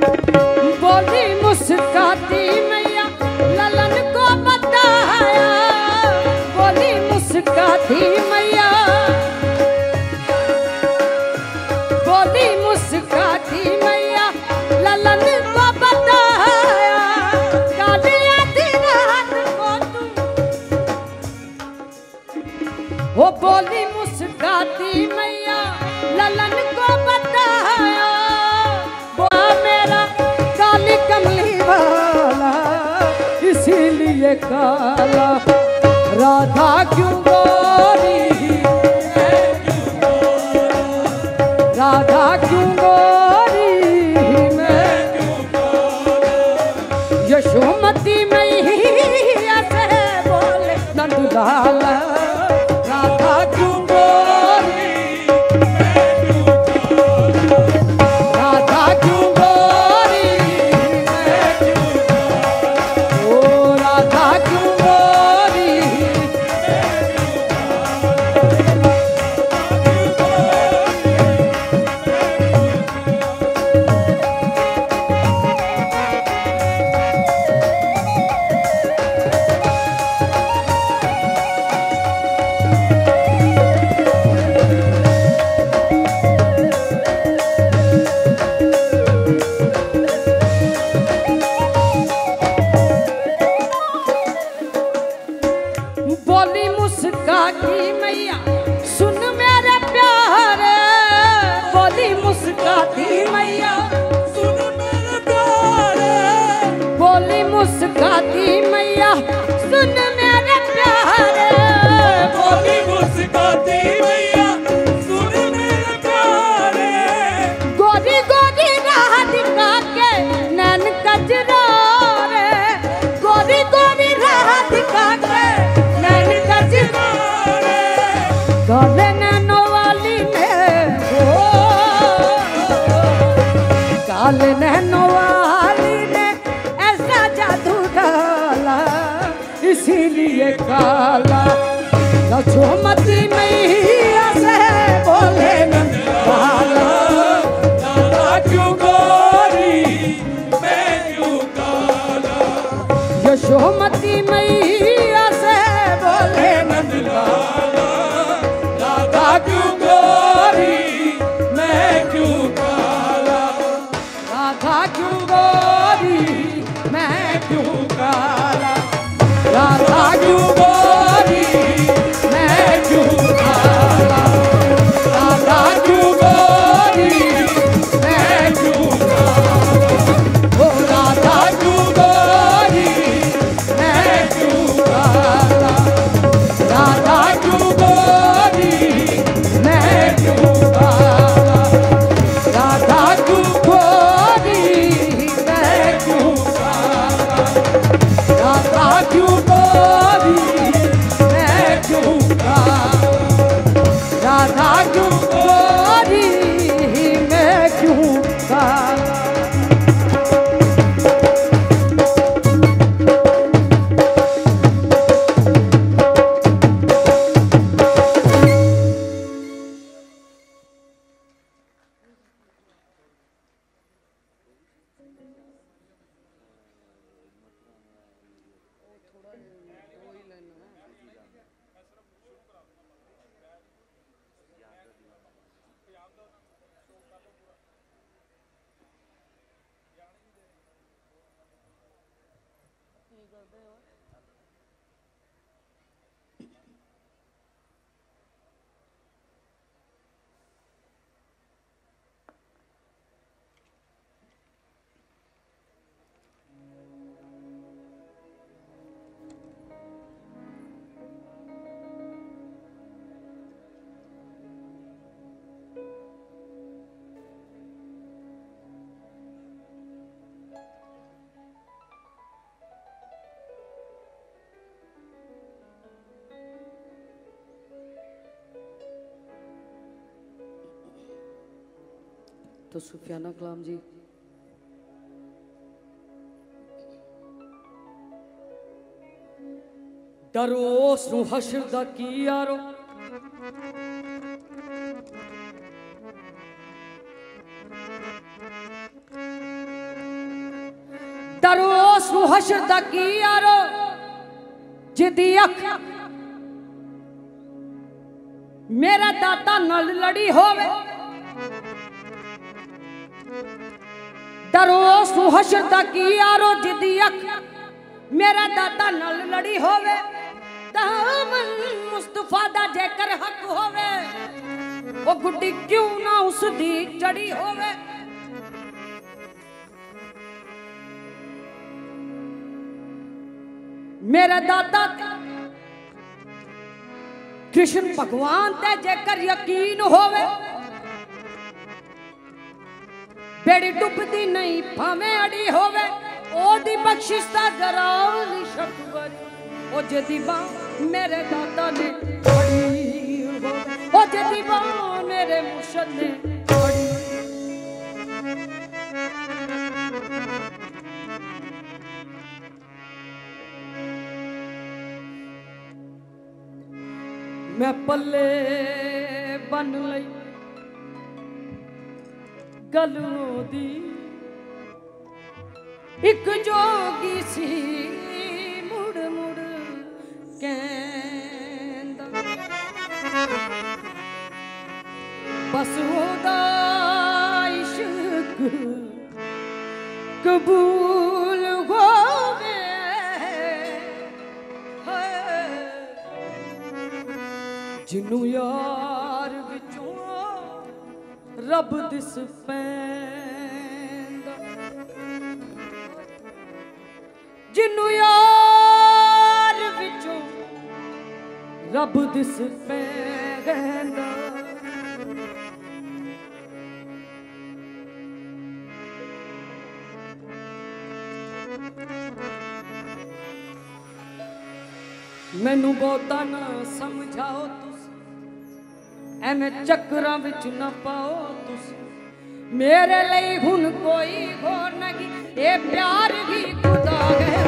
बोली मुस्काती मैया ललन को बताया, बोली मुस्काती मैया, बोली मुस्काती मैया ललन को बताया, काली आधी रात को तू, वो बोली मुस्काती मैया ललन को बताया, बोला मेरा काली कमली वाला इसीलिए काला, राधा क्यों गोरी, राधा क्यों गोरी, मैं यशोमती मैया से बोले नंदलाल, राधा क्यों गोरी, राधा क्यों गोरी, ओ राधा क्यों गोरी, बोली मुस्काती मैया सुन मेरे प्यारे, बोली मुस्काती मैया सुन मेरे प्यारे, बोली मुस्काती मैया सुन मेरे प्यारे, बोली मुस्काती मैया सुन मेरे प्यारे, गोरी गोरी राह दिखा के नैन कजरा रे, गोरी गोरी राह दिखा के नैन कजरा रे, काले नैनो वाली ने ओ, काले नैनो वाली ने ऐसा जादू डाला इसीलिए काला, यशोमती मैया से बोले नंदलाला, राधा क्यों गोरी, मैं क्यों काला, यशोमती मैया से बोले नंदलाला, राधा क्यों गोरी, मैं क्यों काला, राधा क्यों गोरी, मैं क्यों काला, राधा क्यों गोरी, मैं क्यों काला, राधा क्यों गोरी, मैं क्यों काला, ओ राधा क्यों गोरी, मैं क्यों काला, राधा क्यों गोरी, मैं क्यों काला, राधा क्यों गोरी, मैं क्यों काला, राधा क्यों गोरी, मैं क्यों काला, राधा क्यों गोरी, मैं क्यों काला। तो सुफियाना कलाम जी डरो उस नूं हशर दा की यारो दरोस हशर दा की यारो जिदी अख मेरा दाता नल लड़ी होवे दरोस हशर दा की यारो जिदी अख मेरा दाता नल लड़ी होवे दामन मुस्तफा दा जेकर हक होवे वो गुड्डी क्यों ना उस दी चढ़ी होवे मेरा दाता कृष्ण भगवान ते जेकर यकीन होवे बेड़ी डुबदी नहीं भावे अड़ी होवे ओदी बख्शिश दा जरा नहीं शक वरी ओ जदी बा मेरे दाता ने पड़ी होवे ओ जदी बा मेरे मुर्शद ने पड़ी मैं पल्ले बन लई गलों दी एक जोगी सी मुड़ मुड़ कहंदा बस ओदा इश्क कबूल होवे जिन्नू यार विचों रब दिस पैंदा जिन्नू यार विचों रब दिस पैंदा मैनू बहुता ना समझाओ एवें चक्रां विच ना पाओ तुस मेरे लिए हुन कोई होर नहीं ये प्यार ही खुदा है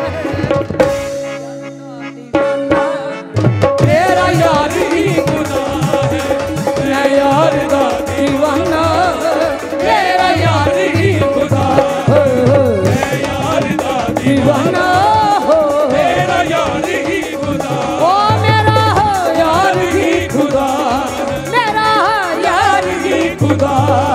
मेरा यार ही खुदा है मैं यार दा दीवाना मेरा यार ही खुदा है मैं यार दा दीवाना हो मेरा यार ही खुदा ओ मेरा यार ही खुदा खुदा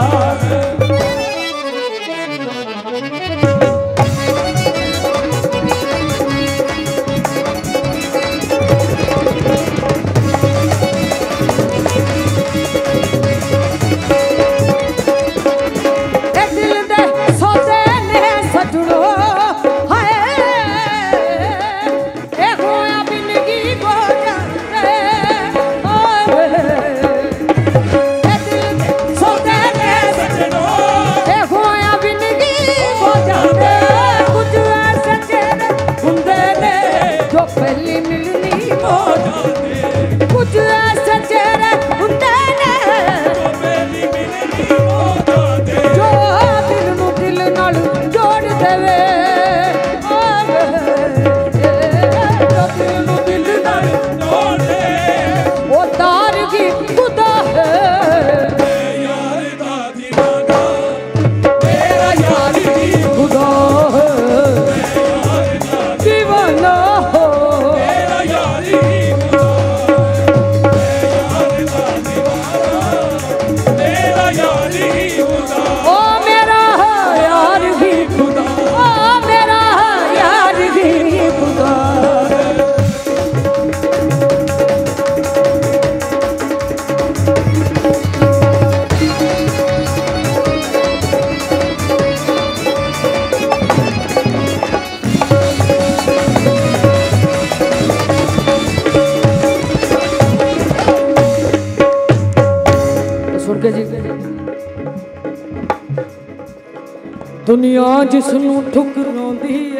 दुनिया जिसनू ठुकरांदी है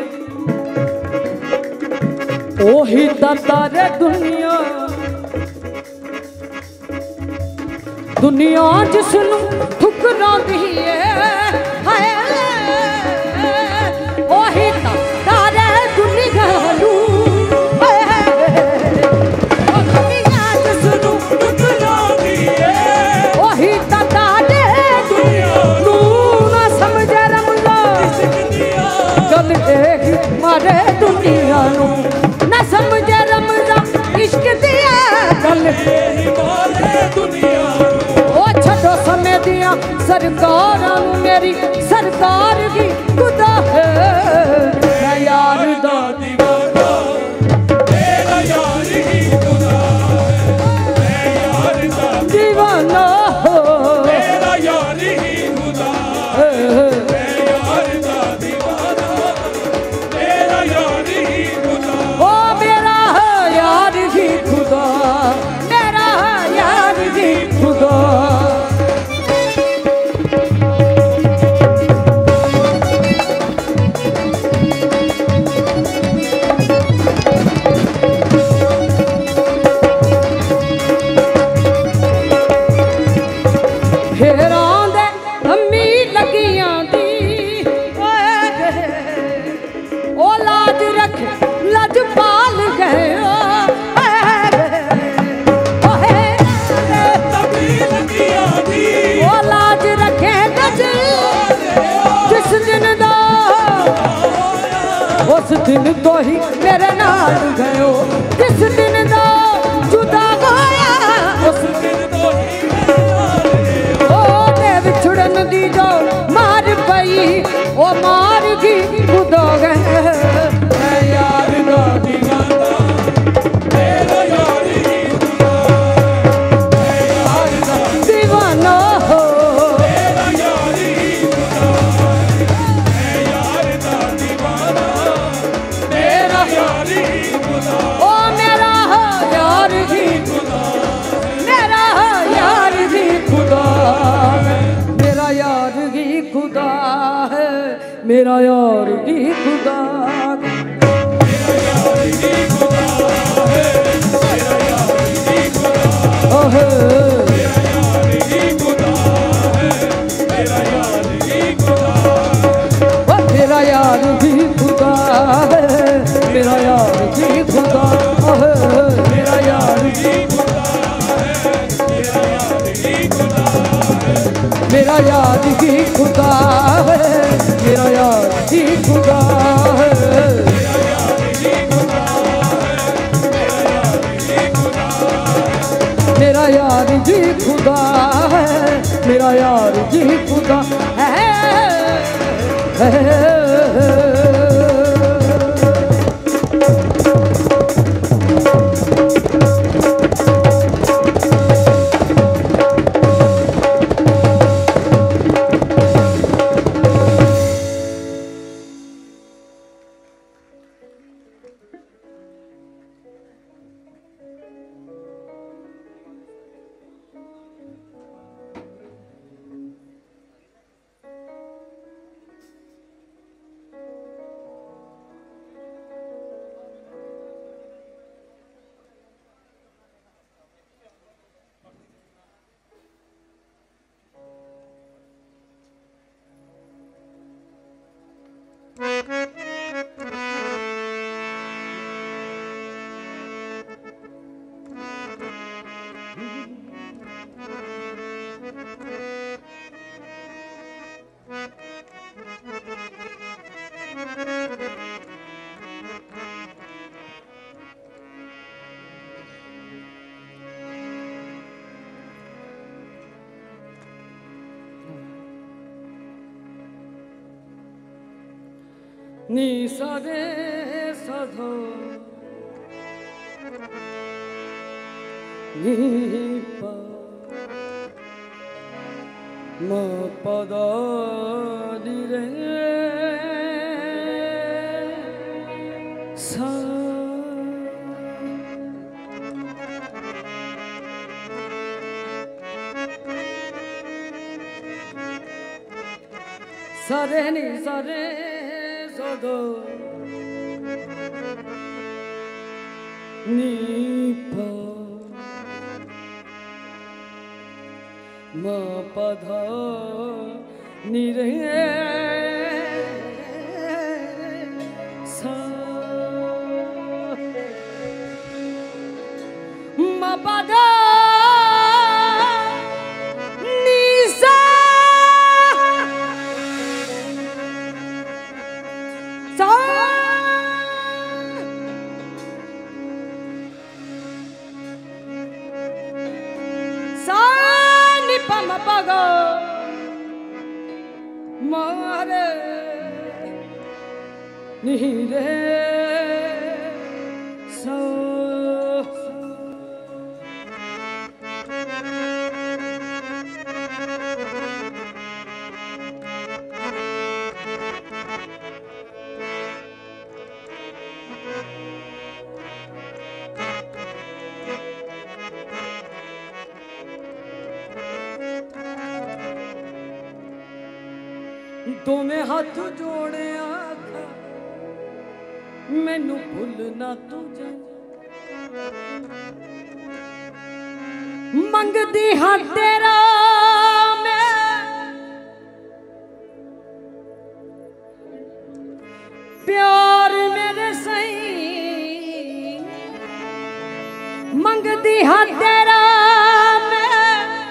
ओही दाता रे दुनिया दुनिया जिसनू ठुकरांदी है हाय ओही दाता रे दुनिया नू दुनिया जिसनू ठुकरांदी है ओही दाता रे दुनिया नू ना समझ रमला गल सरकार मेरी सरकार की खुदा है मैं यार दा दीवाना मेरा यार ही खुदा है मैं यार दा दीवाना हो मेरा यार ही खुदा है मैं यार दा दीवाना मेरा यार ही खुदा ओ मेरा यार ही खुदा मेरा यार ही खुदा उस दिन तो ही मेरे नाल गयो जिस दिन दा जुदा होया उस दिन तो ही मेरे नाल गयो ओ ते विछड़न दी जो मार पई ओ मार की खुदा गए मैं यार दा दीवाना मेरा यार ही खुदा मैं यार दा दीवाना हो मेरा यार ही खुदा मैं यार दा दीवाना मेरा यार ही खुदा ओ मेरा यार ही खुदा मेरा यार ही खुदा मेरा यार ही खुदा है मेरा यार ही खुदा मेरा यार ही खुदा है मेरा यार ही खुदा है मेरा यार ही खुदा है मेरा यार ही खुदा ओ मेरा यार ही खुदा है मेरा यार ही खुदा है मेरा यार ही खुदा है मेरा यार ही खुदा है मेरा यार ही खुदा है मेरा यार ही खुदा है मेरा यार ही खुदा है मेरा यार ही खुदा है मेरा यार ही खुदा है नी सा रे सा धो नी पा म प द नी रे सा सा रे नी सा रे do ni pa ma pa dha ni re sa ma pa dha मारे नीरे सो दोवें हाथ जोड़े आखा मैनू भुल ना तू जा मंगदी हाँ तेरा मैं प्यार मेरे सही मंगदी हाँ तेरा मैं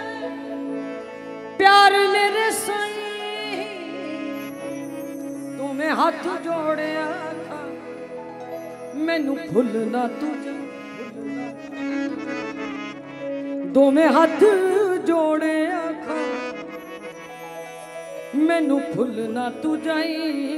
प्यार मेरे सही मैं हाथ जोड़े आखा मैनू भुल ना तू जा दो में हाथ जोड़े आखा मैनू भुल ना तू जाई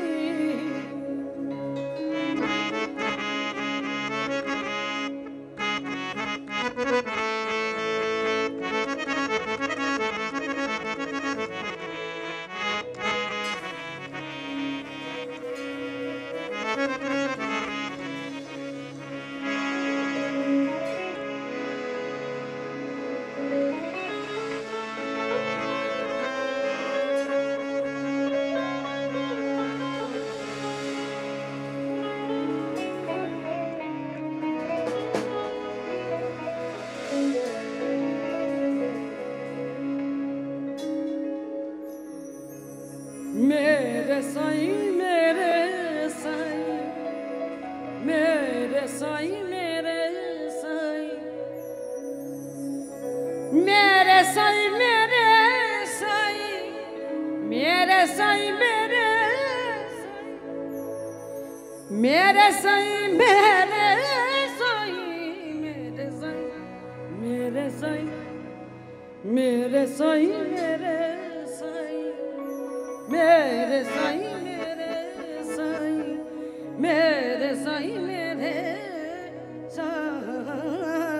मेरे साईं मेरे साईं मेरे साईं मेरे साईं मेरे साईं मेरे साईं मेरे साईं मेरे मेरे साईं मेरे साईं मेरे साईं मेरे साईं मेरे साईं मेरे मेरे साईं मेरे साईं मेरे साईं मेरे साईं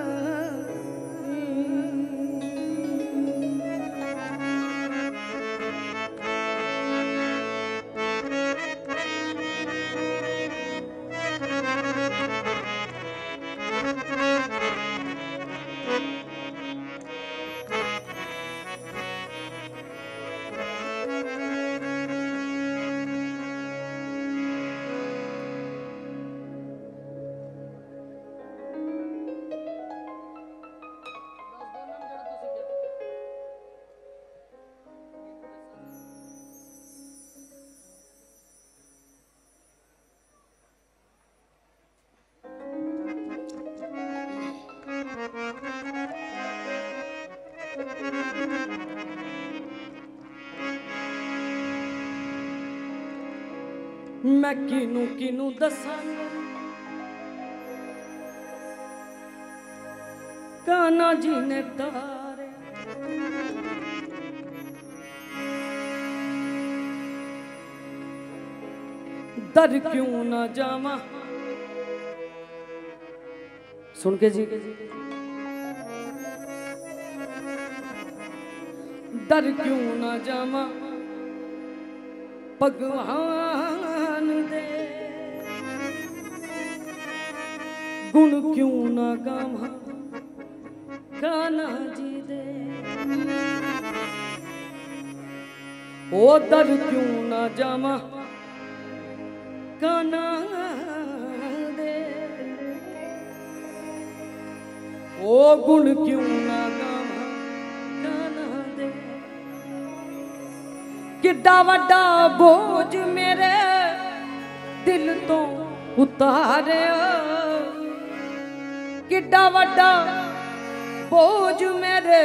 मैं किनू किनू दसा कान्हा जी ने तारे दर क्यों ना जावा सुन के जी दर क्यों ना जावा भगवान दे गुण क्यों ना गावा कान्हा जी दे ओ दर क्यों ना जावा कान्हा दे ओ गुण क्यों ना गावा कान्हा दे किड्डा वड्डा बोझ मेरे दिल तो उतारे किड्डा वड्डा बोझ मेरे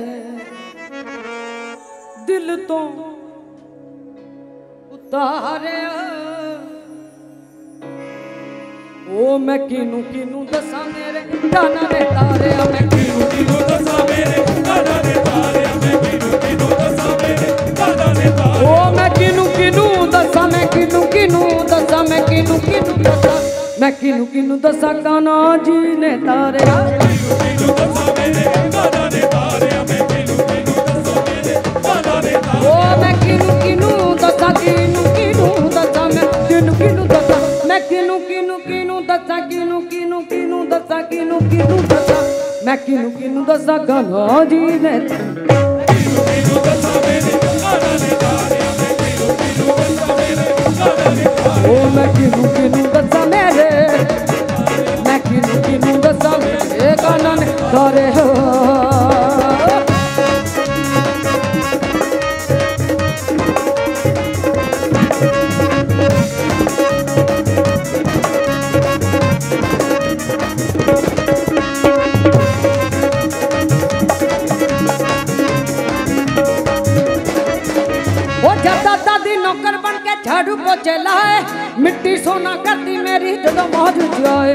दिल तो उतारे ओ मैं किनू किनू दसा मेरे कान्हा दे तारे मैं किनू किनू दसा मेरे कान्हा दे तारे मैं किनू किनू दसा मेरे कान्हा दे तारे ओ मैं मैं किनू किनू दसा काना जी ने तारिया ओ मैं किनू किनू दसा किनू किनू दसा मैं किनू किनू दसा मैं किनू किनू किनू दसा किनू किनू किनू दसा किनू किनू दसा मैं किनू किनू दसा काना जी ने ओ मैं किनू किनू दसा मेरे मैं किनू किनू दसा मेरे काना ने तारे हो नौकर बन के झाड़ू पोछे लाए मिट्टी सोना करती मेरी जदों मौज जाए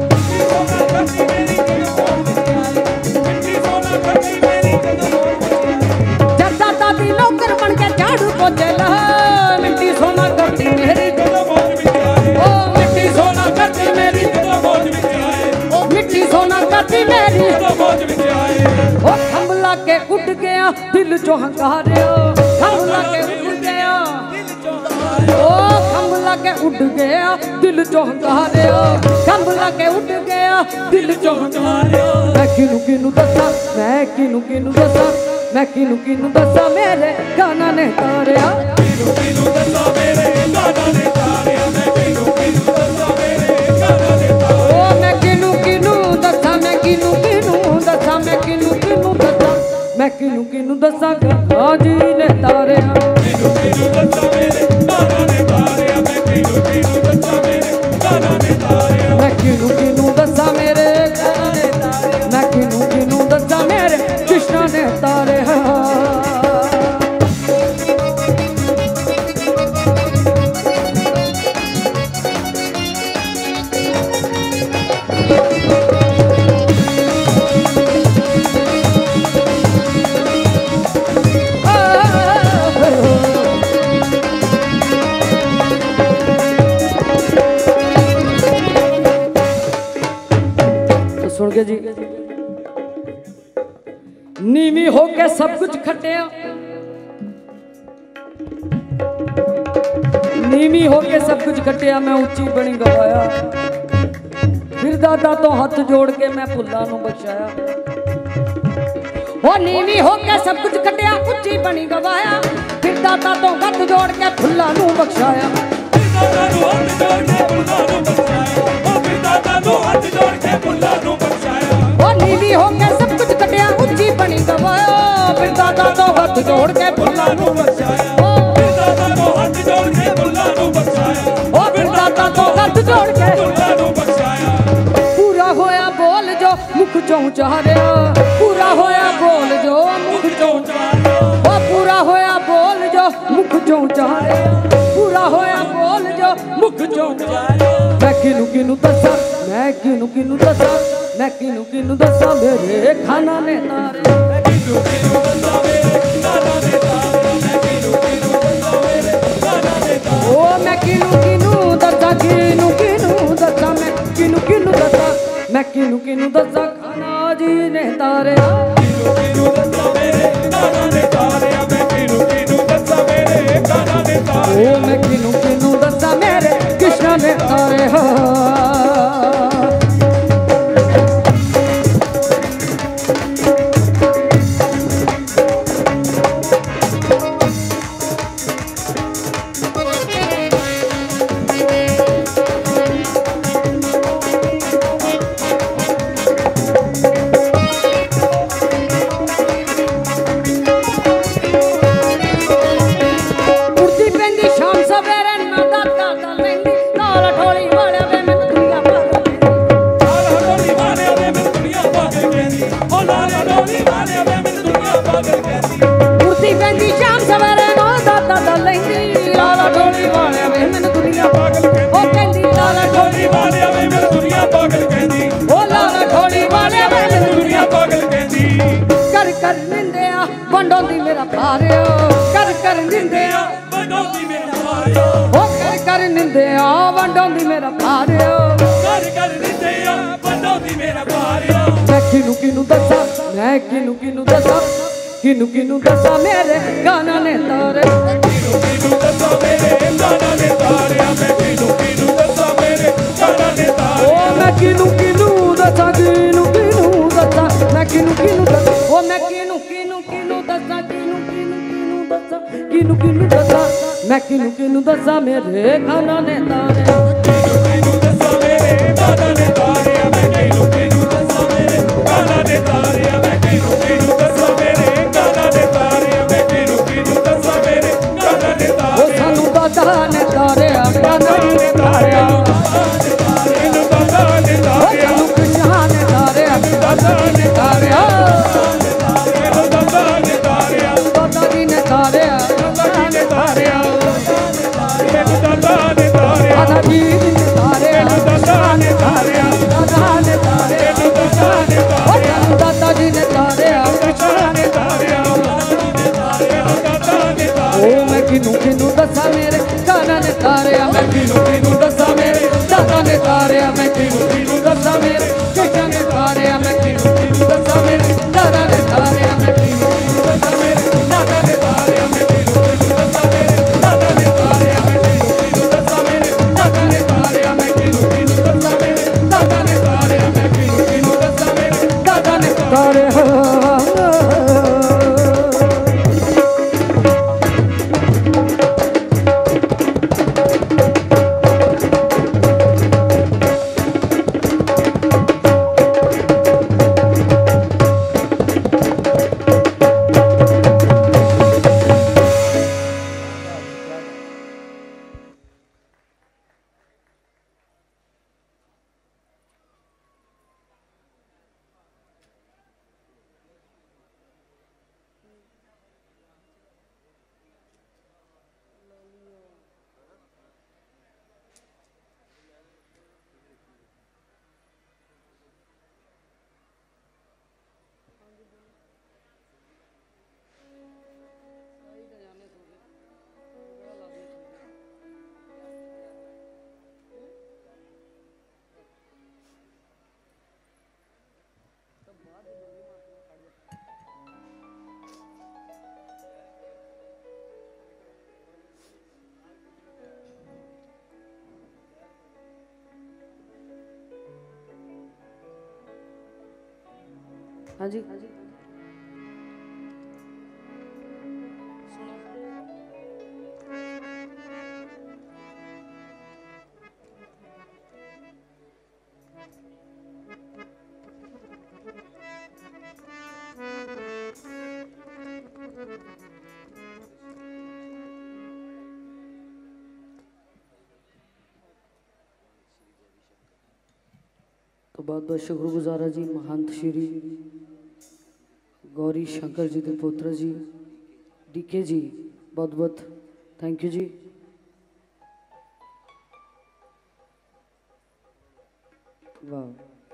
जदा दादी नौकर बन के झाड़ू पोछे लाए मिट्टी सोना करती मेरी ओ मिट्टी सोना करती मेरी मिट्टी सोना करती मेरी ओ खंभला के उठ गया दिल जो हंकारियो खंभला के उठ गया ओ खंभला के उठ गया दिल जो हंकारियो खंभला के उठ गया दिल जो हंकारियो मैं किनू किनू दसा मैं किनू किनू दसा मैं किनू किनू दसा मेरे गाना ने तारिया किनू किनू दसा मेरे गाना ने तारिया मैं किनू किनू दसा मेरे गाना ने तारिया ओ मैं किनू किनू दसा मैं किनू किनू दसा मैं किनू किनू दसा मैं किनू किनू दसा गाना जी ने तारिया किनू किनू दसा मेरे गाना ने तारिया मैं किनू किनू दसा मेरे गाना ने तारिया मैं किनू किनू दसा मेरे गाना ने तारिया मैं किनू किनू दसा मेरे कृष्ण ने तारिया सुन के जी नीवी होके सब कुछ खटिया नीवी होके सब कुछ खटिया मैं ऊंची बनी गवाया फिर दादा तो हाथ जोड़ के मैं भुल्ला नू बख्शाया वो नीवी होके सब कुछ खटिया ऊंची बनी गवाया फिर दादा तो हाथ जोड़ के भुल्ला नू बख्शाया वो नीवी होके सब कुछ कटिया ऊंची बनी गवाया फिर दादा तो हाथ जोड़ के भुल्ला नू बख्शाया ओ फिर दादा तो हाथ जोड़ के भुल्ला नू बख्शाया ओ फिर दादा तो हाथ जोड़ के भुल्ला नू बख्शाया पूरा होया बोल जो मुख चों चारिया पूरा होया बोल जो मुख चों चारिया ओ पूरा होया बोल जो मुख चों चारिया पूरा होया बोल जो मुख चों चारिया मैं किनू किनू दसा मैं किनू किनू दसा मैं किनू किनू दसा मेरे खाना ने तारिया मैं किनू किनू दसा मेरे खाना ने तारिया मैं किनू किनू दसा मेरे खाना ने तारिया ओ मैं किनू किनू दसा किनू किनू दसा मैं किनू किनू दसा मैं किनू किनू दसा खाना जी ने तारिया किनू किनू दसा मेरे खाना ने तारिया मैं किनू किनू दसा मेरे खाना ने तारिया ओ मैं किनू किनू दसा मेरे कृष्ण ने तारिया वंडोंदी मेरा भारियो कर कर निंदिया वंडोंदी मेरा भारियो ओ कर कर निंदिया वंडोंदी मेरा भारियो किनू दसा मैं किनू किनू दसा किनू किनू दसा मेरे गाना ने तारे किनू किनू दसा मेरे गाना ने तारे मैं किनू किनू दसा मेरे गाना ने तारे ओ मैं किनू किनू दसा किनू किनू दसा मैं किनू किनू दसा ओ मैं किनू किनू किनू दसा किनू किनू किनू दसा किनू किनू दसा मैं किनू किनू दसा मेरे गाना ने तारे किनू किनू दसा मेरे गाना ने तारे मैं किनू किनू दसा मेरे गाना ने तारे मैं किनू किनू दसा मेरे गाना ने तारे मैं किनू किनू दसा मेरे गाना ने तारे ओ सानू दादा ने तारे गाना ने तारे किनू दादा ने तारे सानू कृष्णा ने तारे दादा ने तारे किनू दादा ने तारे दादा जी ने तारे दादा ने तारे किनू दादा ने तारे दादा जी ने तारे दादा ने तारे दादा ने तारे किनू दादा ने तारे दादा जी ने तारे दादा ने तारे दादा ने तारे ओ मैं किनू किनू दसा मेरे गाना ने तारे मैं किनू किनू दसा मेरे दादा ने तारे मैं किनू किनू दसा मेरे कृष्ण ने तारे मैं किनू किनू दसा मेरे दादा ने तारे मैं किनू किनू दसा मेरे दादा ने तारे मैं किनू किनू दसा मेरे दादा ने तारे मैं किनू किनू दसा मेरे दादा ने तारे मैं किनू किनू दसा मेरे दादा ने तारे मैं किनू किनू दसा मेरे दादा ने तारे हाँ जी हाँ जी तो बहुत बहुत शुक्रगुजार जी महंत श्री गौरी शंकर जी के पुत्र जी डीके जी बहुत बहुत थैंक यू जी। वाह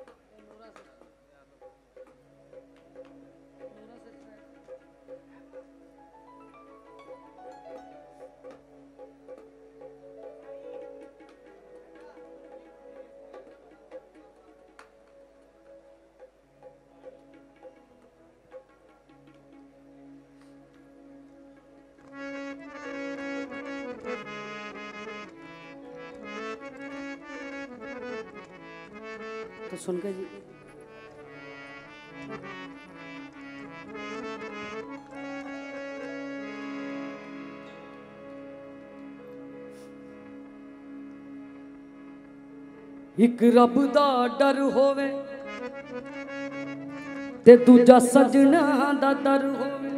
तो सुनकर जी एक रब दा डर होवे ते दूजा सजना दा डर होवे।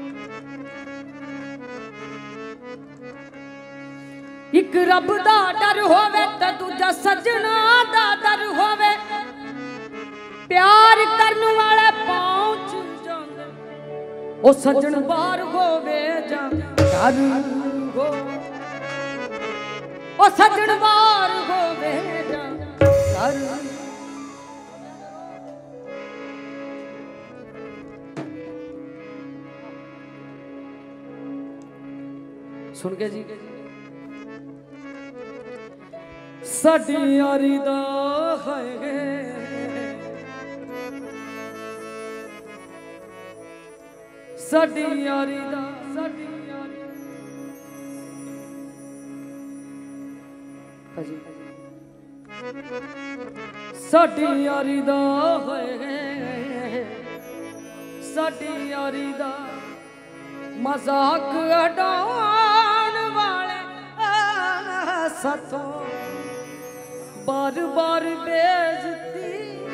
एक रब दा डर होवे ते दूजा सजना दा डर होवे। प्यार करने वाले पहुंच जांदे ओ सजन बार होवे जां घर हो ओ सजन बार होवे जां घर। सुन के जी साडी यारी दा है साडी यारी दा साडी यारी भाजी साडी यारी दा होए साडी यारी दा मजाक उड़ाउण वाले साथों बार बार बेइज्जती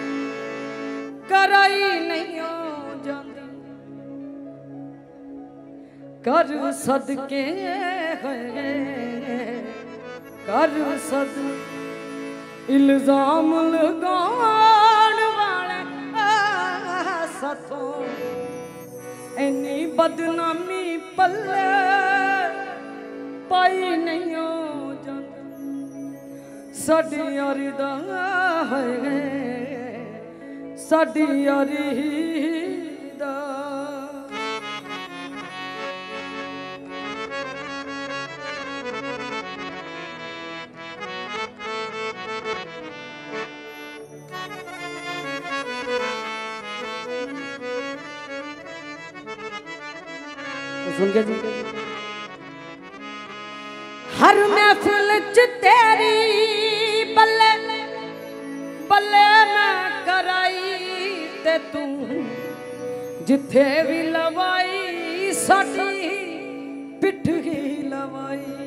कराई नहीं जाती कर सदके कर सद इल्जाम लगाउण वाले साथों इन्नी बदनामी पल्ले पाई नहीं जाती साडी यारी दा है साडी यारी दा सुन के हर महफिल च तेरी बल्ले बल्ले मैं कराई ते तू जिथे भी लवाई साडी पिठ ही लवाई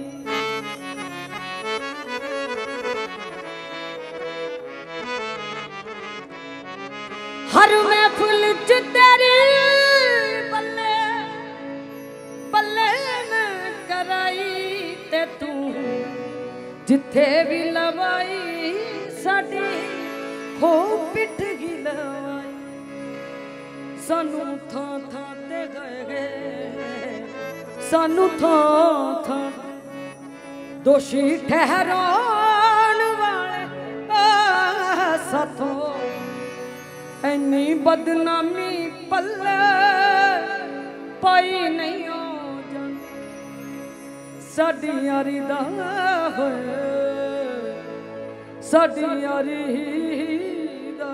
हर महफिल च तेरी बल्ले बल्ले मैं कराई ते तू जिथे भी लवाई साडी हो पिठ ही लवाई सानू थां थां ते गए सानू थां थां दोषी ठहराउण वाले साथों इन्नी बदनामी पल्ले पाई नहीं साडी यारी दा होए साडी यारी दा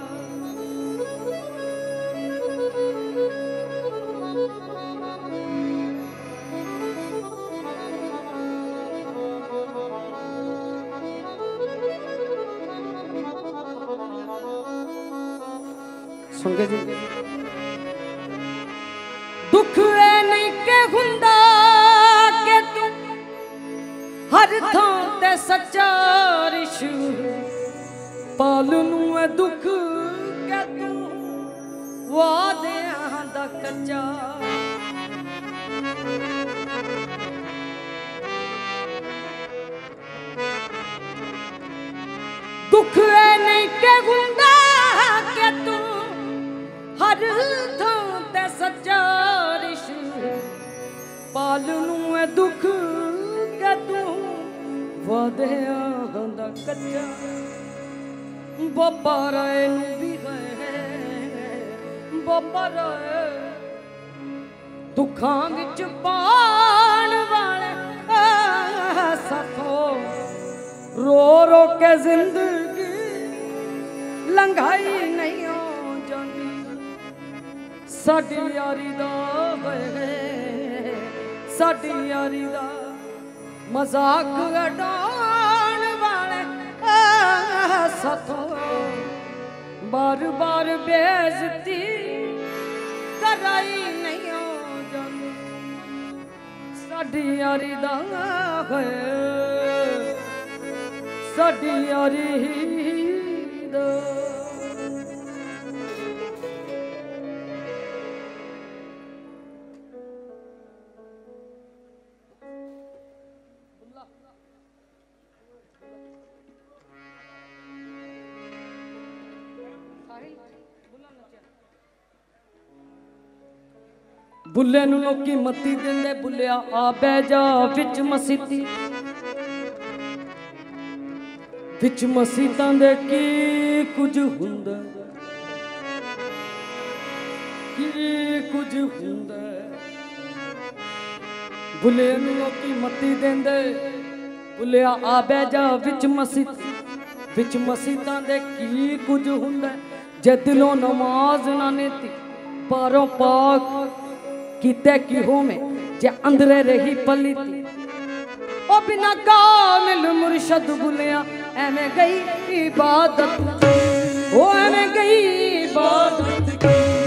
सुन के जी दुख ए नहीं के हुंदा के तू हर थां ते सच्चा रिशु पाल नू है दुख के तू वादियां दा कच्चा दुख है नहीं के हुंदा के तू हर थां ते सच्चा रिशु पाल नू है दुख के तू वादियां दा कच्चा बाबा राय नू भी है बाबा राय दुखां विच पाण वाले साथों रो रो के जिंदगी लंघाई नहीं जाती साडी यारी दा है साडी यारी दा मजाक उड़ाउण वाले साथों बार बार बेइज्जती कराई नहीं जाती साडी यारी दा है साडी यारी दा बुल्ले नू लोकी मत्ती देंदे बुल्लिया आ बह जा विच मसीती विच मसीतां दे की कुछ हुंदा की कुछ हुंदा बुल्ले नू लोकी मत्ती देंदे बुल्लिया आ बह जा विच मसीती विच मसीतां दे की कुछ हुंदा जे दिलों नमाज ना नेती पारों पाक किते की हो में जे अंदरे रही पली थी ओ बिना कामिल मुर्शद बुलिया एवें गई इबादत ओ एवें गई इबादत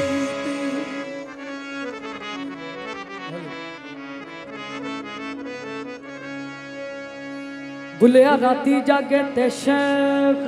बुलिया राती जागे ते शेख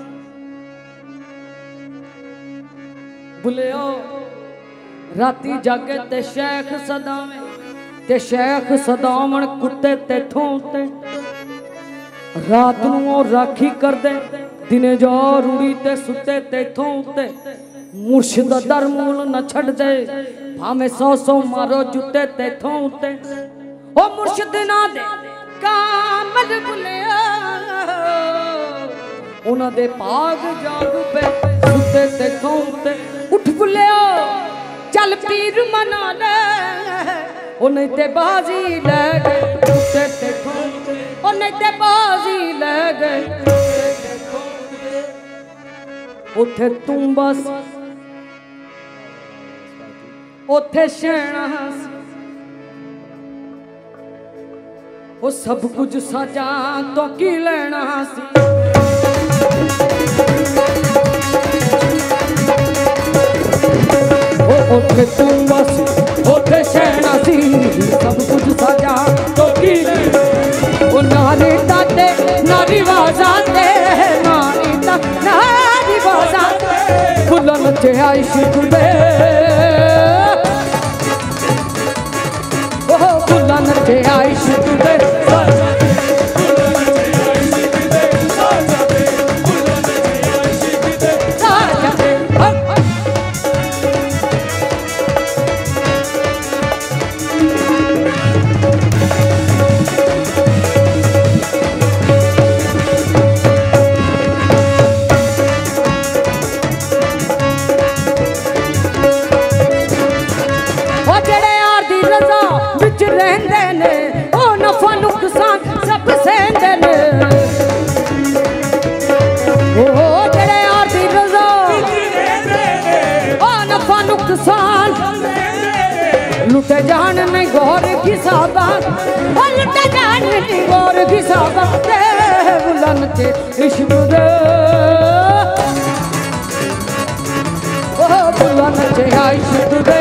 बुलिया राती जागे ते शेख सदावे ते शेख सदावण कुत्ते ते थोंते रात नू राखी कर दे दिने जो रूड़ी ते सुते ते थोंते मुर्शिद दर मूल न छड़ दे भावे सौ सौ मारो जुते ते थोंते ओ मुर्शिद ना दे कामल बुलिया उन्हां दे पाग जाग पे सुते ते थोंते उठ बुलिया चल पीर मना ले ओ नहीं ते बाजी ले गए सुते ते थोंते ओ नहीं ते बाजी ले गए उठे तू बस उठे शहना वो सब कुछ सजा तो की लेना सी ओ उठे तू बस उठे शहना सी सब कुछ सजा तो की लेना ओ नारी ताते नारी वाजाते नारी ता नारी वाजाते फुलन चे आशिक दे ओ फुलन चे आशिक दे लुटे जान नहीं गौर की साबा लुटे जान नहीं गौर की साबा बुलन के इश्क दे ओ बुलन के इश्क दे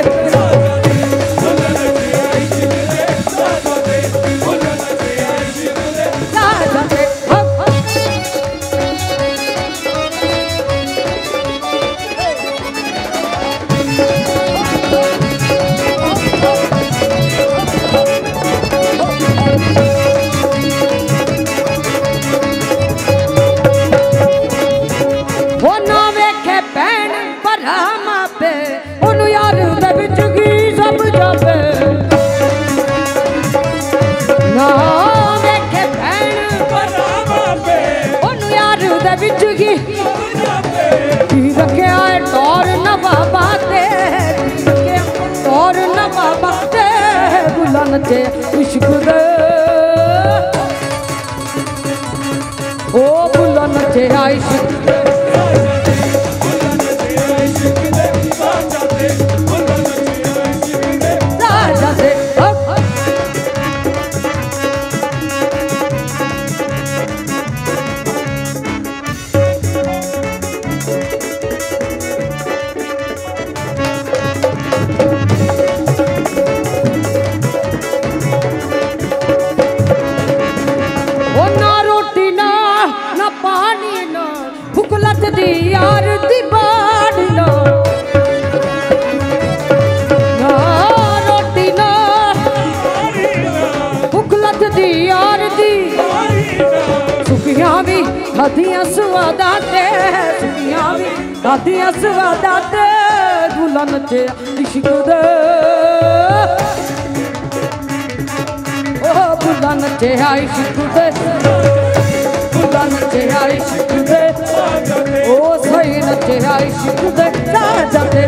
के इश्क दे ओ बुलन के इश्क दे राजा दे खादियां स्वादा ते सुखियां भी खादियां स्वादा ते बुलन चे इश्क दे ओ बुलन चे इश्क दे बुलन चे इश्क दे ओ सही नचे इश्क दे राजा दे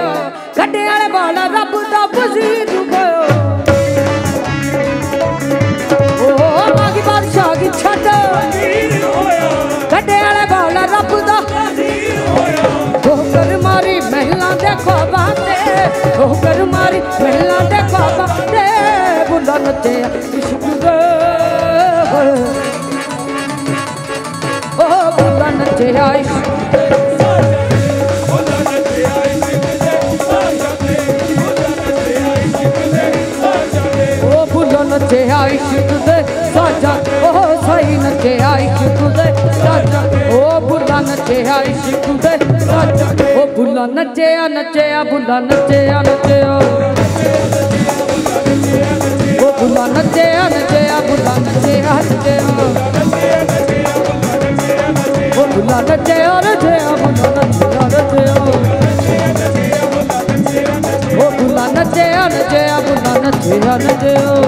गड्डे वाले बाल रब दा वजीर गयो ओ मागी बादशाह की छत गड्डे वाले बाल रब दा ठोकर मारी महला दे ख्वाबां ते ठोकर मारी महला दे ख्वाबां ते बुला नचे इश्क दे ओ बुला नचे इश्क नचे इश्क दे साजा ओ सही नचे इश्क दे साजा ओ बुला नचे इश्क दे साजा ओ बुला नचे नचे बुला नचे नचे ओ बुला नचे नचे बुला नचे नचे ओ बुला नचे नचे बुला नचे नचे ओ बुला नचे नचे बुला नचे नचे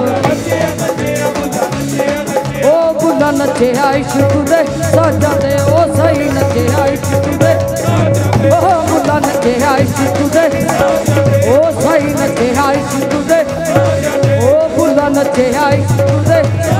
ओ बुला नचे इश्क दे साजा दे ओ सही नचे इश्क दे ओ बुला नचे इश्क दे ओ सही नचे इश्क दे ओ बुला नचे इश्क दे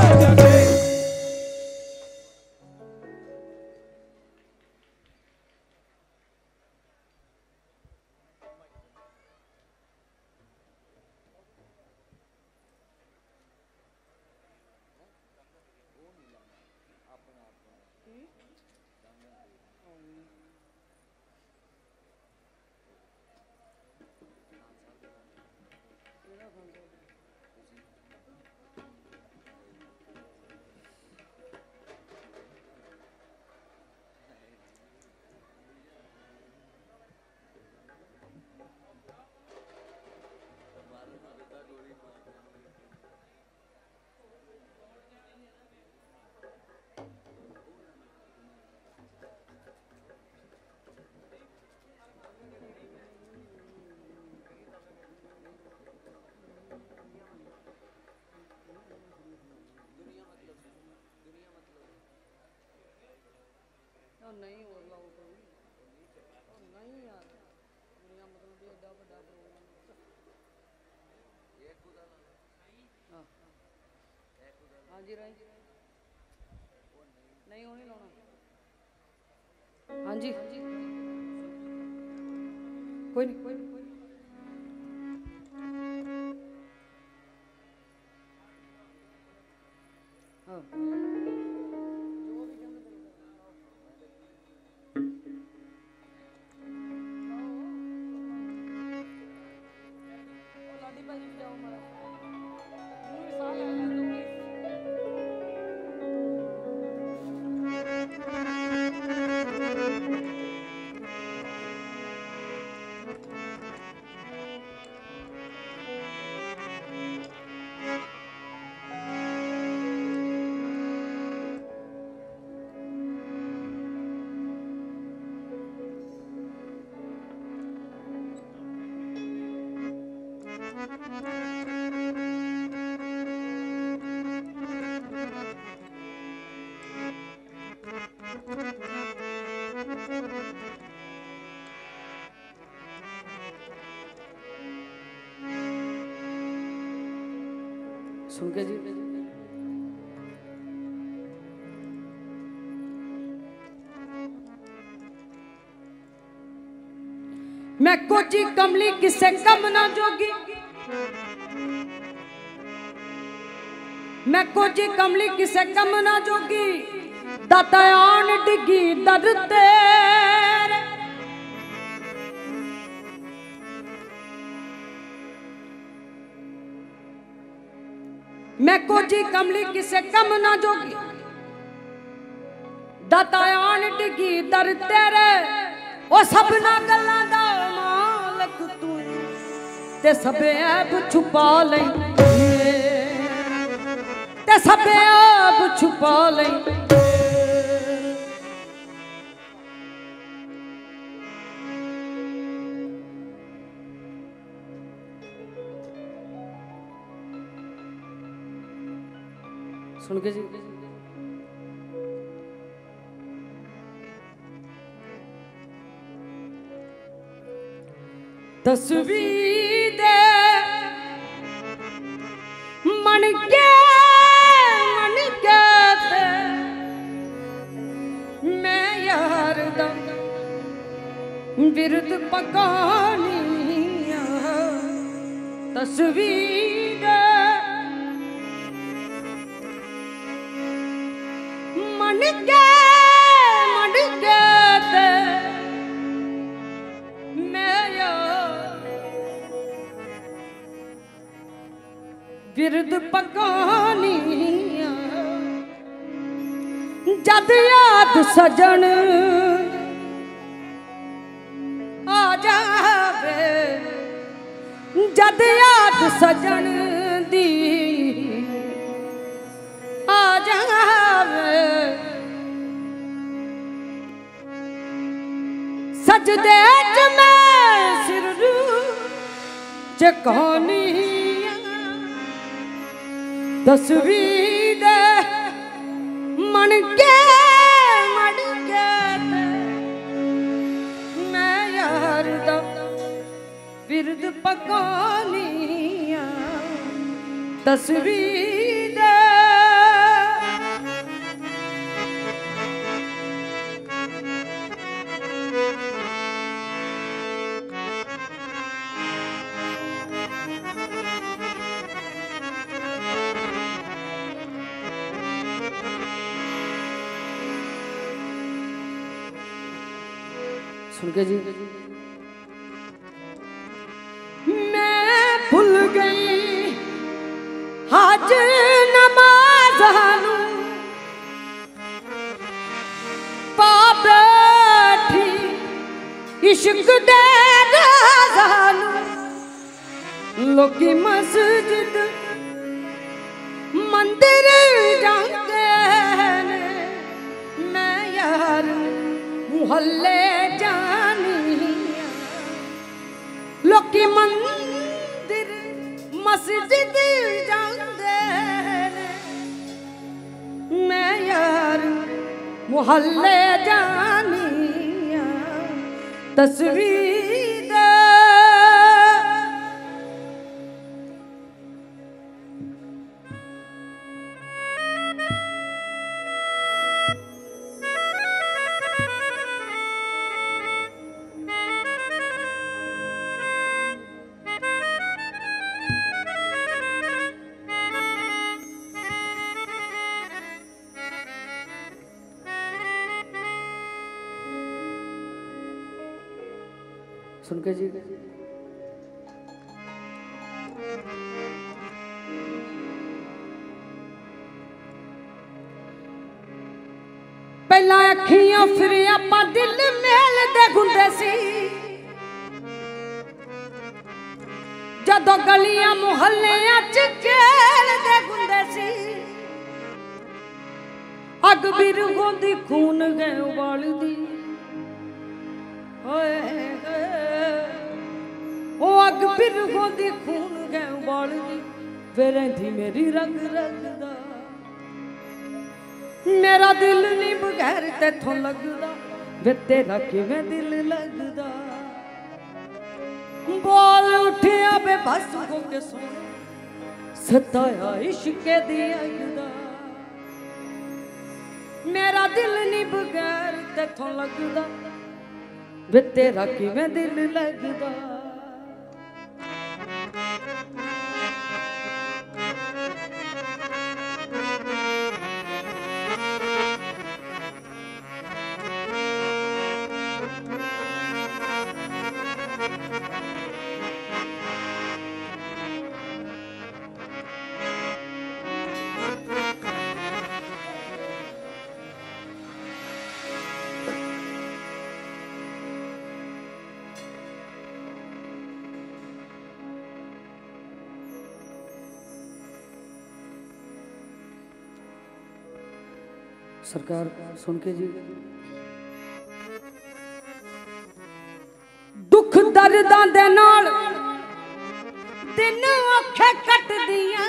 नहीं हो रहा नहीं यार दुनिया मतलब भी एडा बड़ा प्रोग्राम हाँ जी राय नहीं होने लाना हाँ जी कोई नहीं कोई नहीं हाँ सुन के जी मैं कोची कमली किसे कम ना जोगी मैं कोची कमली किसे कम ना जोगी दाता आन डिगी दर तेरे मैं कोची कमली किसे कम ना जोगी दाता आन डिगी दर तेरे ओ सबना गल्लां दा मालक तू ते सबे ऐब छुपा लई ते सबे ऐब छुपा लई सुन के जी तस्वीर दे मन के मन के ते मैं यार दा बिरद पकानिया तस्वीर दे मन के मन के ते मैं यार बिरद पकानिया जद याद सजन आ जावे जद याद सजन दी आ जावे सजदे च मैं सिर चकानिया तस्वीर दे मन के मन के मैं यार दा बिरद पकानिया तस्वीर दे सुन के जी मैं भूल गई हज नमाज पा बैठी इश्क दे राज़ानू लोकी मस्जिद मंदिर जाते ने मैं यार मुहल्ले जानिया लोकी मंदिर मस्जिद जाते ने मैं यार मुहल्ले जानिया तस्वीर दे सुन के जी पहला अखियां फिर आपा दिल मेल दे गुंदे सी जदों गलियां मुहल्लियां च खेल दे गुंदे सी अग बिरगों दी खून गए उबालदी ओ अग बिरगों दी खून गए उबालदी फिर थी मेरी रग रग दा मेरा दिल नहीं बगैर तेथों लगदा वे तेरा किवें दिल लगदा बोल उठिया बेबस हो के सुन सताया इश्क दी अग दा मेरा दिल नहीं बगैर तेथों लगदा वे तेरा किवें दिल लगदा सरकार सुन के जी दुख दर्दां दे नाल दिन औखे कटदियां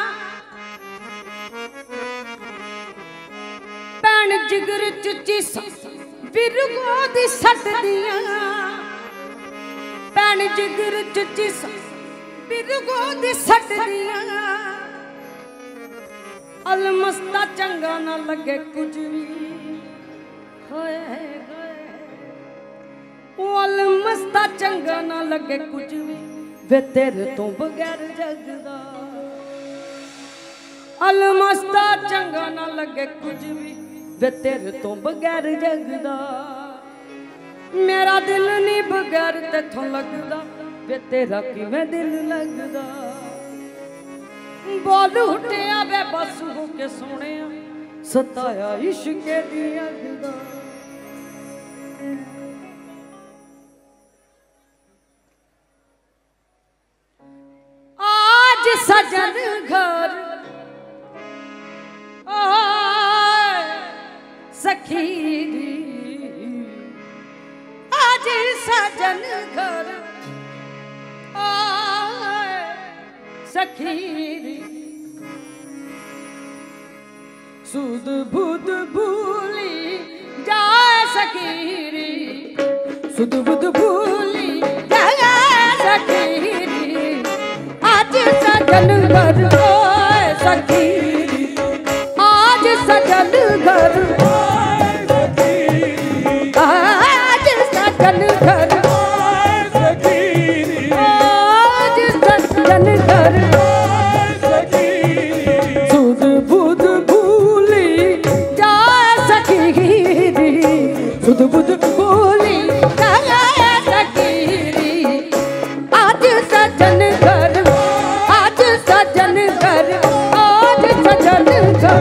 भैन जिगर च चिस बिरगो दी सटदियां भैन जिगर चुची बिरगो दी सट दिया अलमस्ता चंगा ना लगे कुछ भी होए वो अलमस्ता चंगा ना लगे कुछ भी वे तेरे तो बगैर जगदा अलमस्ता चंगा ना लगे कुछ भी वे तेरे तो बगैर जगदा मेरा दिल नहीं बगैर तेथों लगदा वे तेरा किवें दिल लगदा बोल उठिया वे बस हो के सोने सताया इश्क दी अग दा आज सजन घर सखी आज सजन घर सखी सुध बुध भूली जाए सखीरी सुध बुध भूली जाए सखीरी आज सजन घर सखीरी आज सजन घर आज सजन घर आज सजन घर सुध बुध भूली जाए सखीरी सुध बुध भूली जाए सखीरी आज सजन घर आज सजन घर आज सजन घर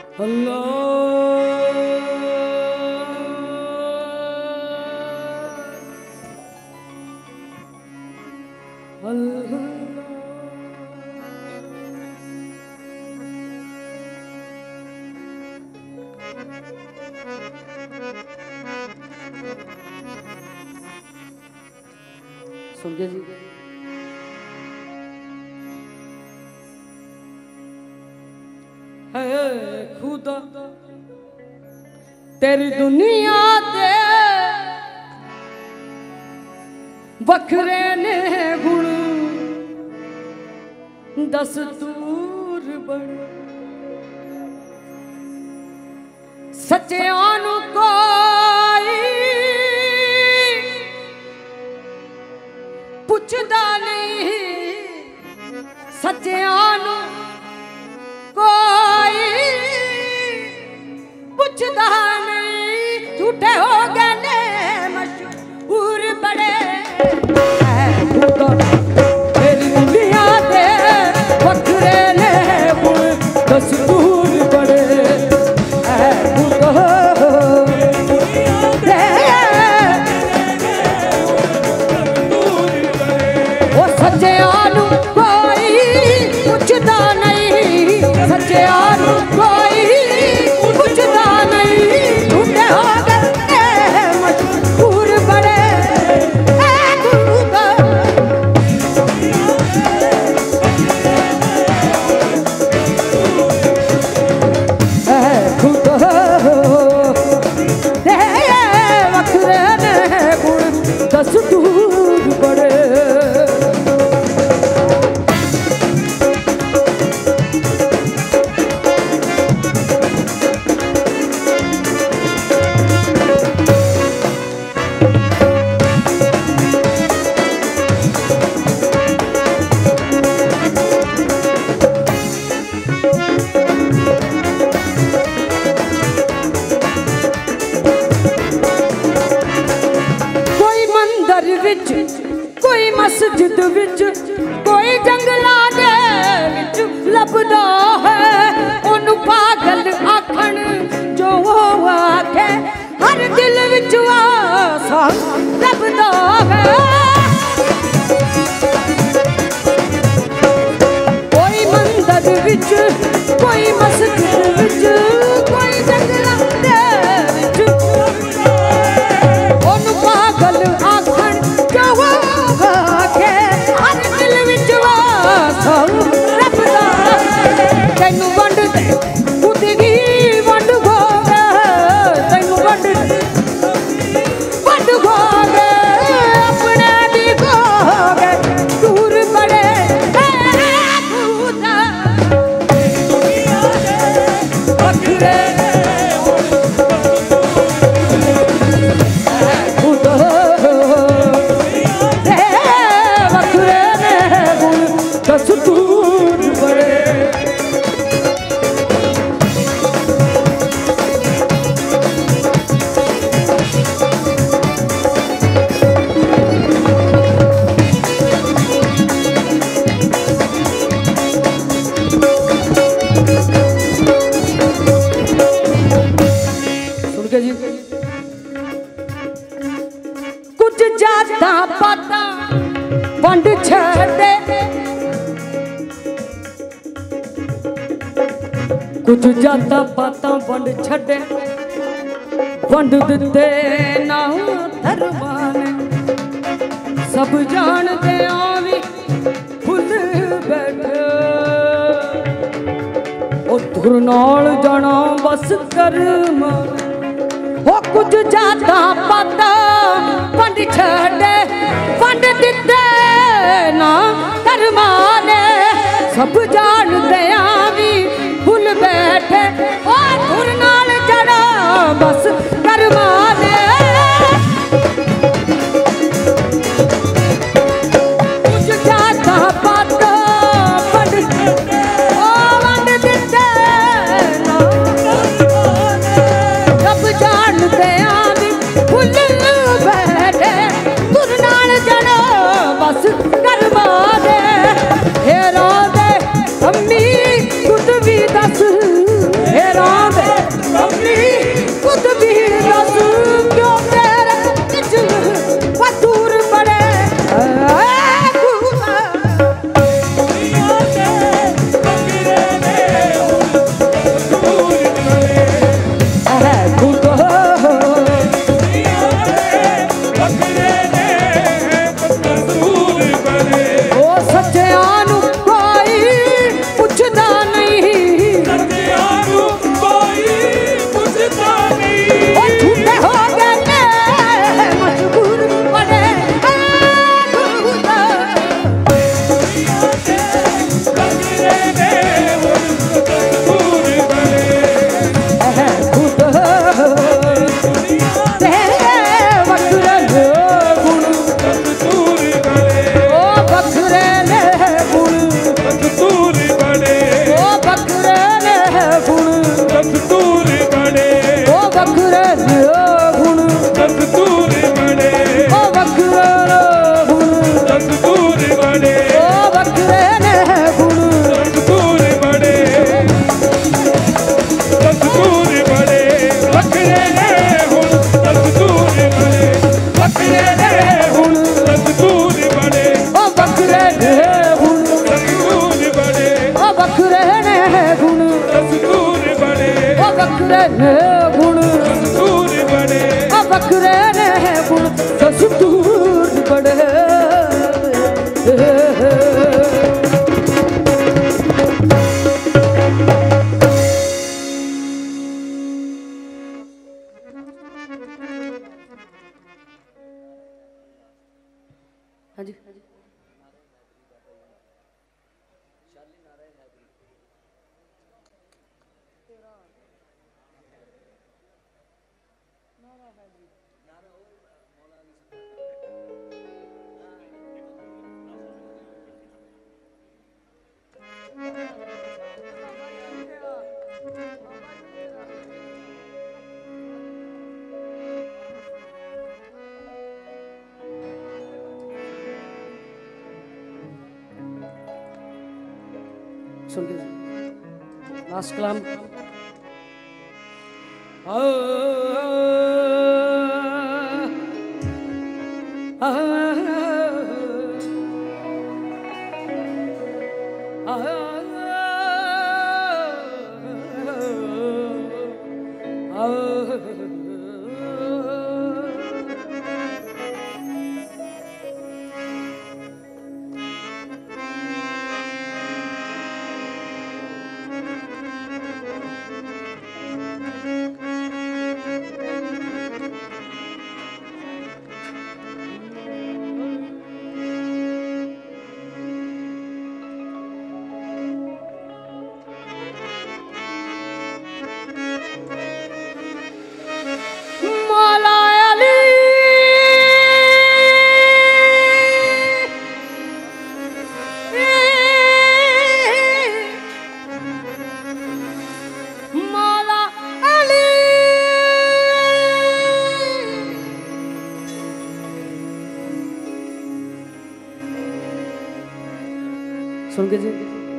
अल्लाह सुन जी है खुदा तेरी दुनिया दे वखरे ने गुण दस्तूर बड़े सच्चियां नू कोई पुछदा नहीं सच्चियां नू कोई पुछदा नहीं झूठे हो गए ने मशहूर बड़े तेरी दुनिया दे वखरे ने गुण दस्तूर बड़े सच्चियां नू कोई पुछदा नहीं सच्चियां नू कोई पुछदा नहीं झूठे हो गए मशहूर बड़े वखरे ने गुण दस्तूर बड़े कोई मस्जिद विच कोई जंगलां दे विच लभदा है ओनू पागल आखण जो आखे हर दिल विच आसा लभदा है कोई मंदिर विच कोई मस्जिद विच कोई जंगलां दे विच ओनू पागल आखण जो तैनू वंड दे खुद गी वंड गोगे तैनू वंड वंड गोगे अपने दी गोगे दूर बड़े खुदा वखरे खुदा वखरे ने गुण दस्तूर बड़े जी कुछ जाता पाता वंड छड़े कुछ जाता पाता वंड छड़े वंड दिते ना धर्मान सब जानते आवी फुल बैठे ओ धुर नाल जाना बस कर्म वो कुछ जाता पाता वंड छड़े वंड दिते ना धर्माने सब जानते आवी भूल बैठे ओ धुर नाल जड़ा बस करवाने कुछ जाता पाता वंड ओ वंड दिते ना सब जानते आवी भूल बैठे धुर नाल जड़ा बस करवाने हेरा दे अम्मी खुद भी दस हेरा दे अम्मी खुद भी दस क्यों तेरे दूर बड़े खुदा बखरे ने गुण दूर बड़े बखरे ने गुण दस्तूर बड़े हाँ जी सुन के लास्ट कलाम आ, आ, आ, आ, सुन के जी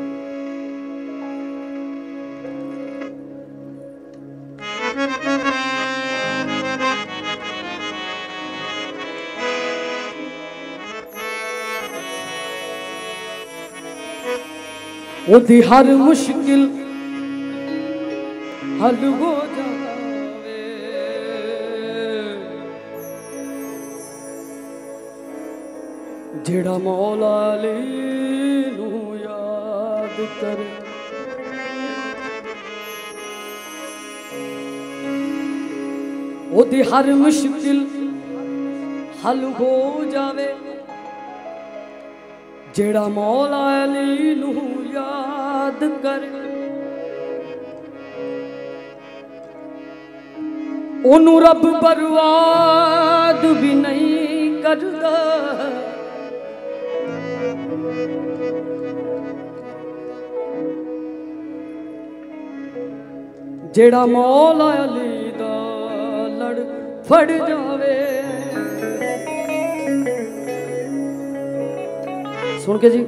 ओदी हर मुश्किल हल हो जावे जेड़ा मौला अली नू याद करे ओदी हर मुश्किल हल हो जावे जेड़ा मौला अली नू याद करे ओनू रब बर्बाद भी नहीं करदा जेड़ा मौला अली दा लड़ फड़ जावे सुन के जी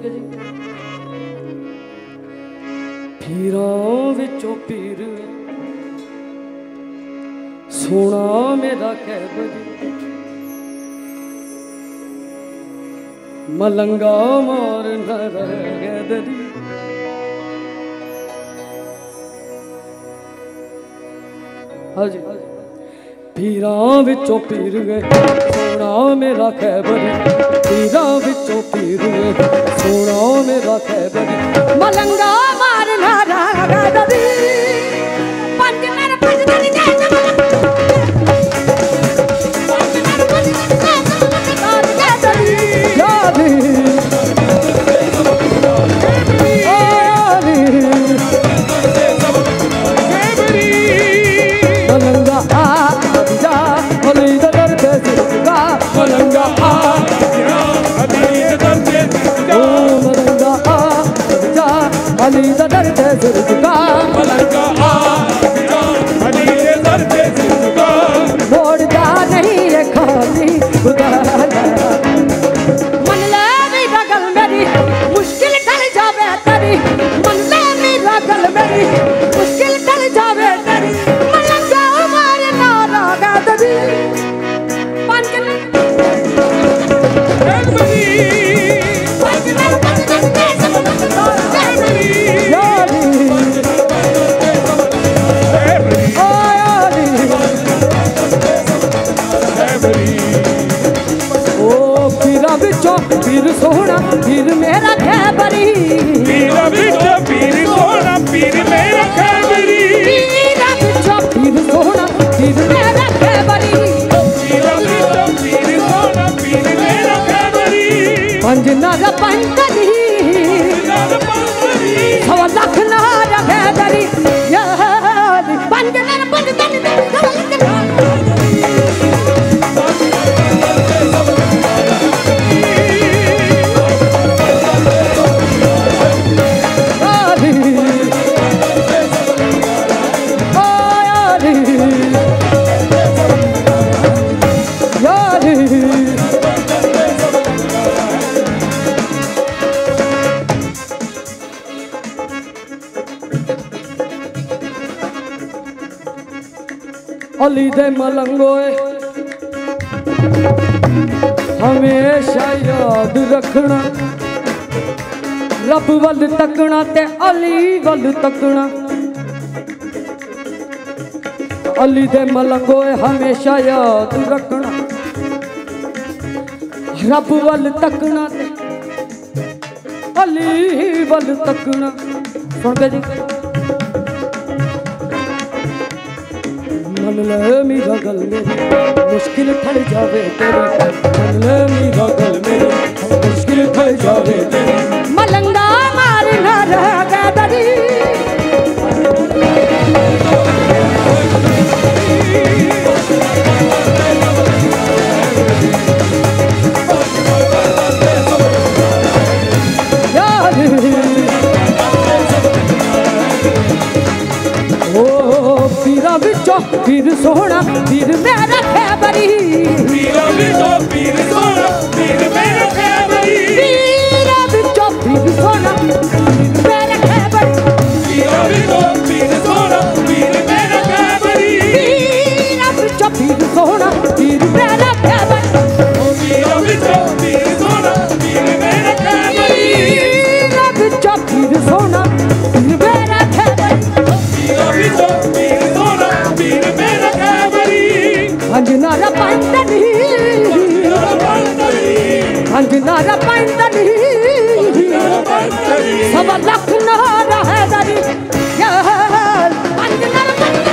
पीरां विचों पीर सोना मेरा कैद मलंगा मार न रह दरी हाँ जी पीरां विचों पीर गए सोना मेरा खैबरी पीरां विचों पीर गए सोना मेरा खैबरी मलंगा मारना रागा दबी पंज मेरे पंज दरी दे अली दा दर्द जुर्ग का मलंगा पीरा बिचो पीर सोना पीर मेरा खैबरी पीरा बिचो पीर सोना पीर मेरा खैबरी पीरा बिचो पीर सोना पीर मेरा खैबरी पीरा बिचो पीर सोना पीर मेरा खैबरी पंज नर पंतरी नर पंतरी सवा लाख नार खैबरी यार पंज नर पंतरी सवा लाख अली दे मलंगोए हमेशा याद रखना रब वल तकना ते अली वल तकना अली दे मलंगोए हमेशा याद रखना रब वल तकना ते अली वल तकना सुन के जी मन ले मेरा गल मेरी मुश्किल ठड़ जावे तेरे मन ले मेरा गल मेरी मुश्किल ठड़ जावे तेरे मलंगा मारना रह गदरी पीरा बिचो पीर सोना पीर मेरा खैबरी पीरा बिचो पीर सोना पीर मेरा खैबरी पीरा बिचो पीर सोना पीर मेरा खैबरी पीरा बिचो पीर सोना पीर मेरा खैबरी पीरा बिचो पीर सोना पीर मेरा खैबरी पीरा बिचो पीर सोना पीर मेरा खैबरी पीरा बिचो पीर सोना पीर मेरा खैबरी पीरा बिचो पीर सोना पीर मेरा खैबरी अंजनारा पंतरी अंजनारा पंतरी सवा लाख नारा है दरी यार अंजनारा पंतरी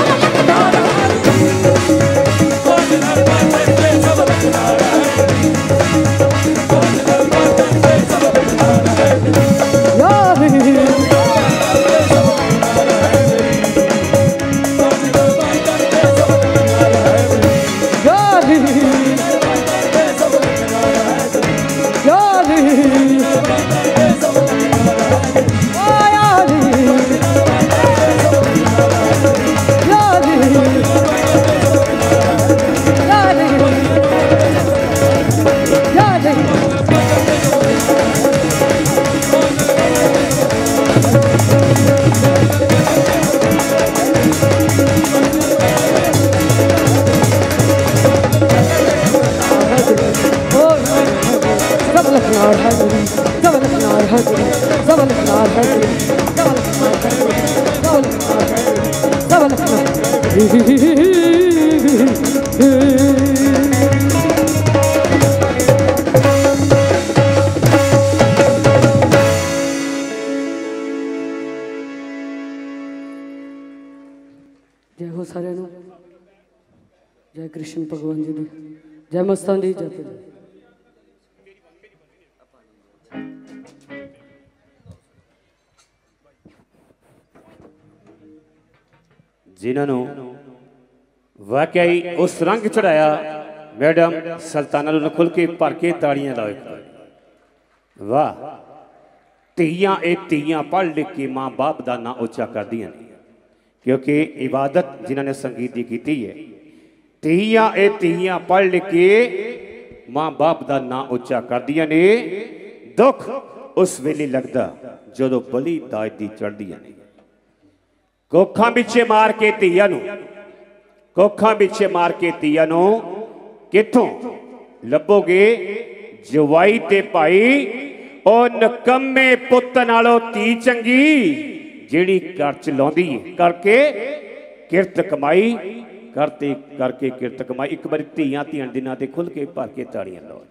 जय हो सारे नु जय कृष्ण भगवान जी दी जय मस्तान दी जय जिन्होंने वाकई उस रंग चढ़ाया मैडम सुल्ताना ने खुल के भर के ताड़ियां लाओ वाह धीयां ए धीयां पढ़ लिख के माँ बाप का ना उच्चा कर दियां क्योंकि इबादत जिन्होंने संगीत की की है धीयां ए धीयां पढ़ लिख के माँ बाप का ना उच्चा कर दियां ने दुख उस वेले लगता जो बली दाज दी चढ़दियां ने कोखा पिछे मार के धीया नू कोखा पिछे मार के धीया नू किथों लभोगे जवाई ते भाई ओ नकम्मे पुत नालों धी चंगी जिहड़ी घर च लाउंदी करके किरत कमाई करते करके किरत कमाई। एक बार धियां धियां दिनां ते खुल के भर के ताड़ियां लाओ।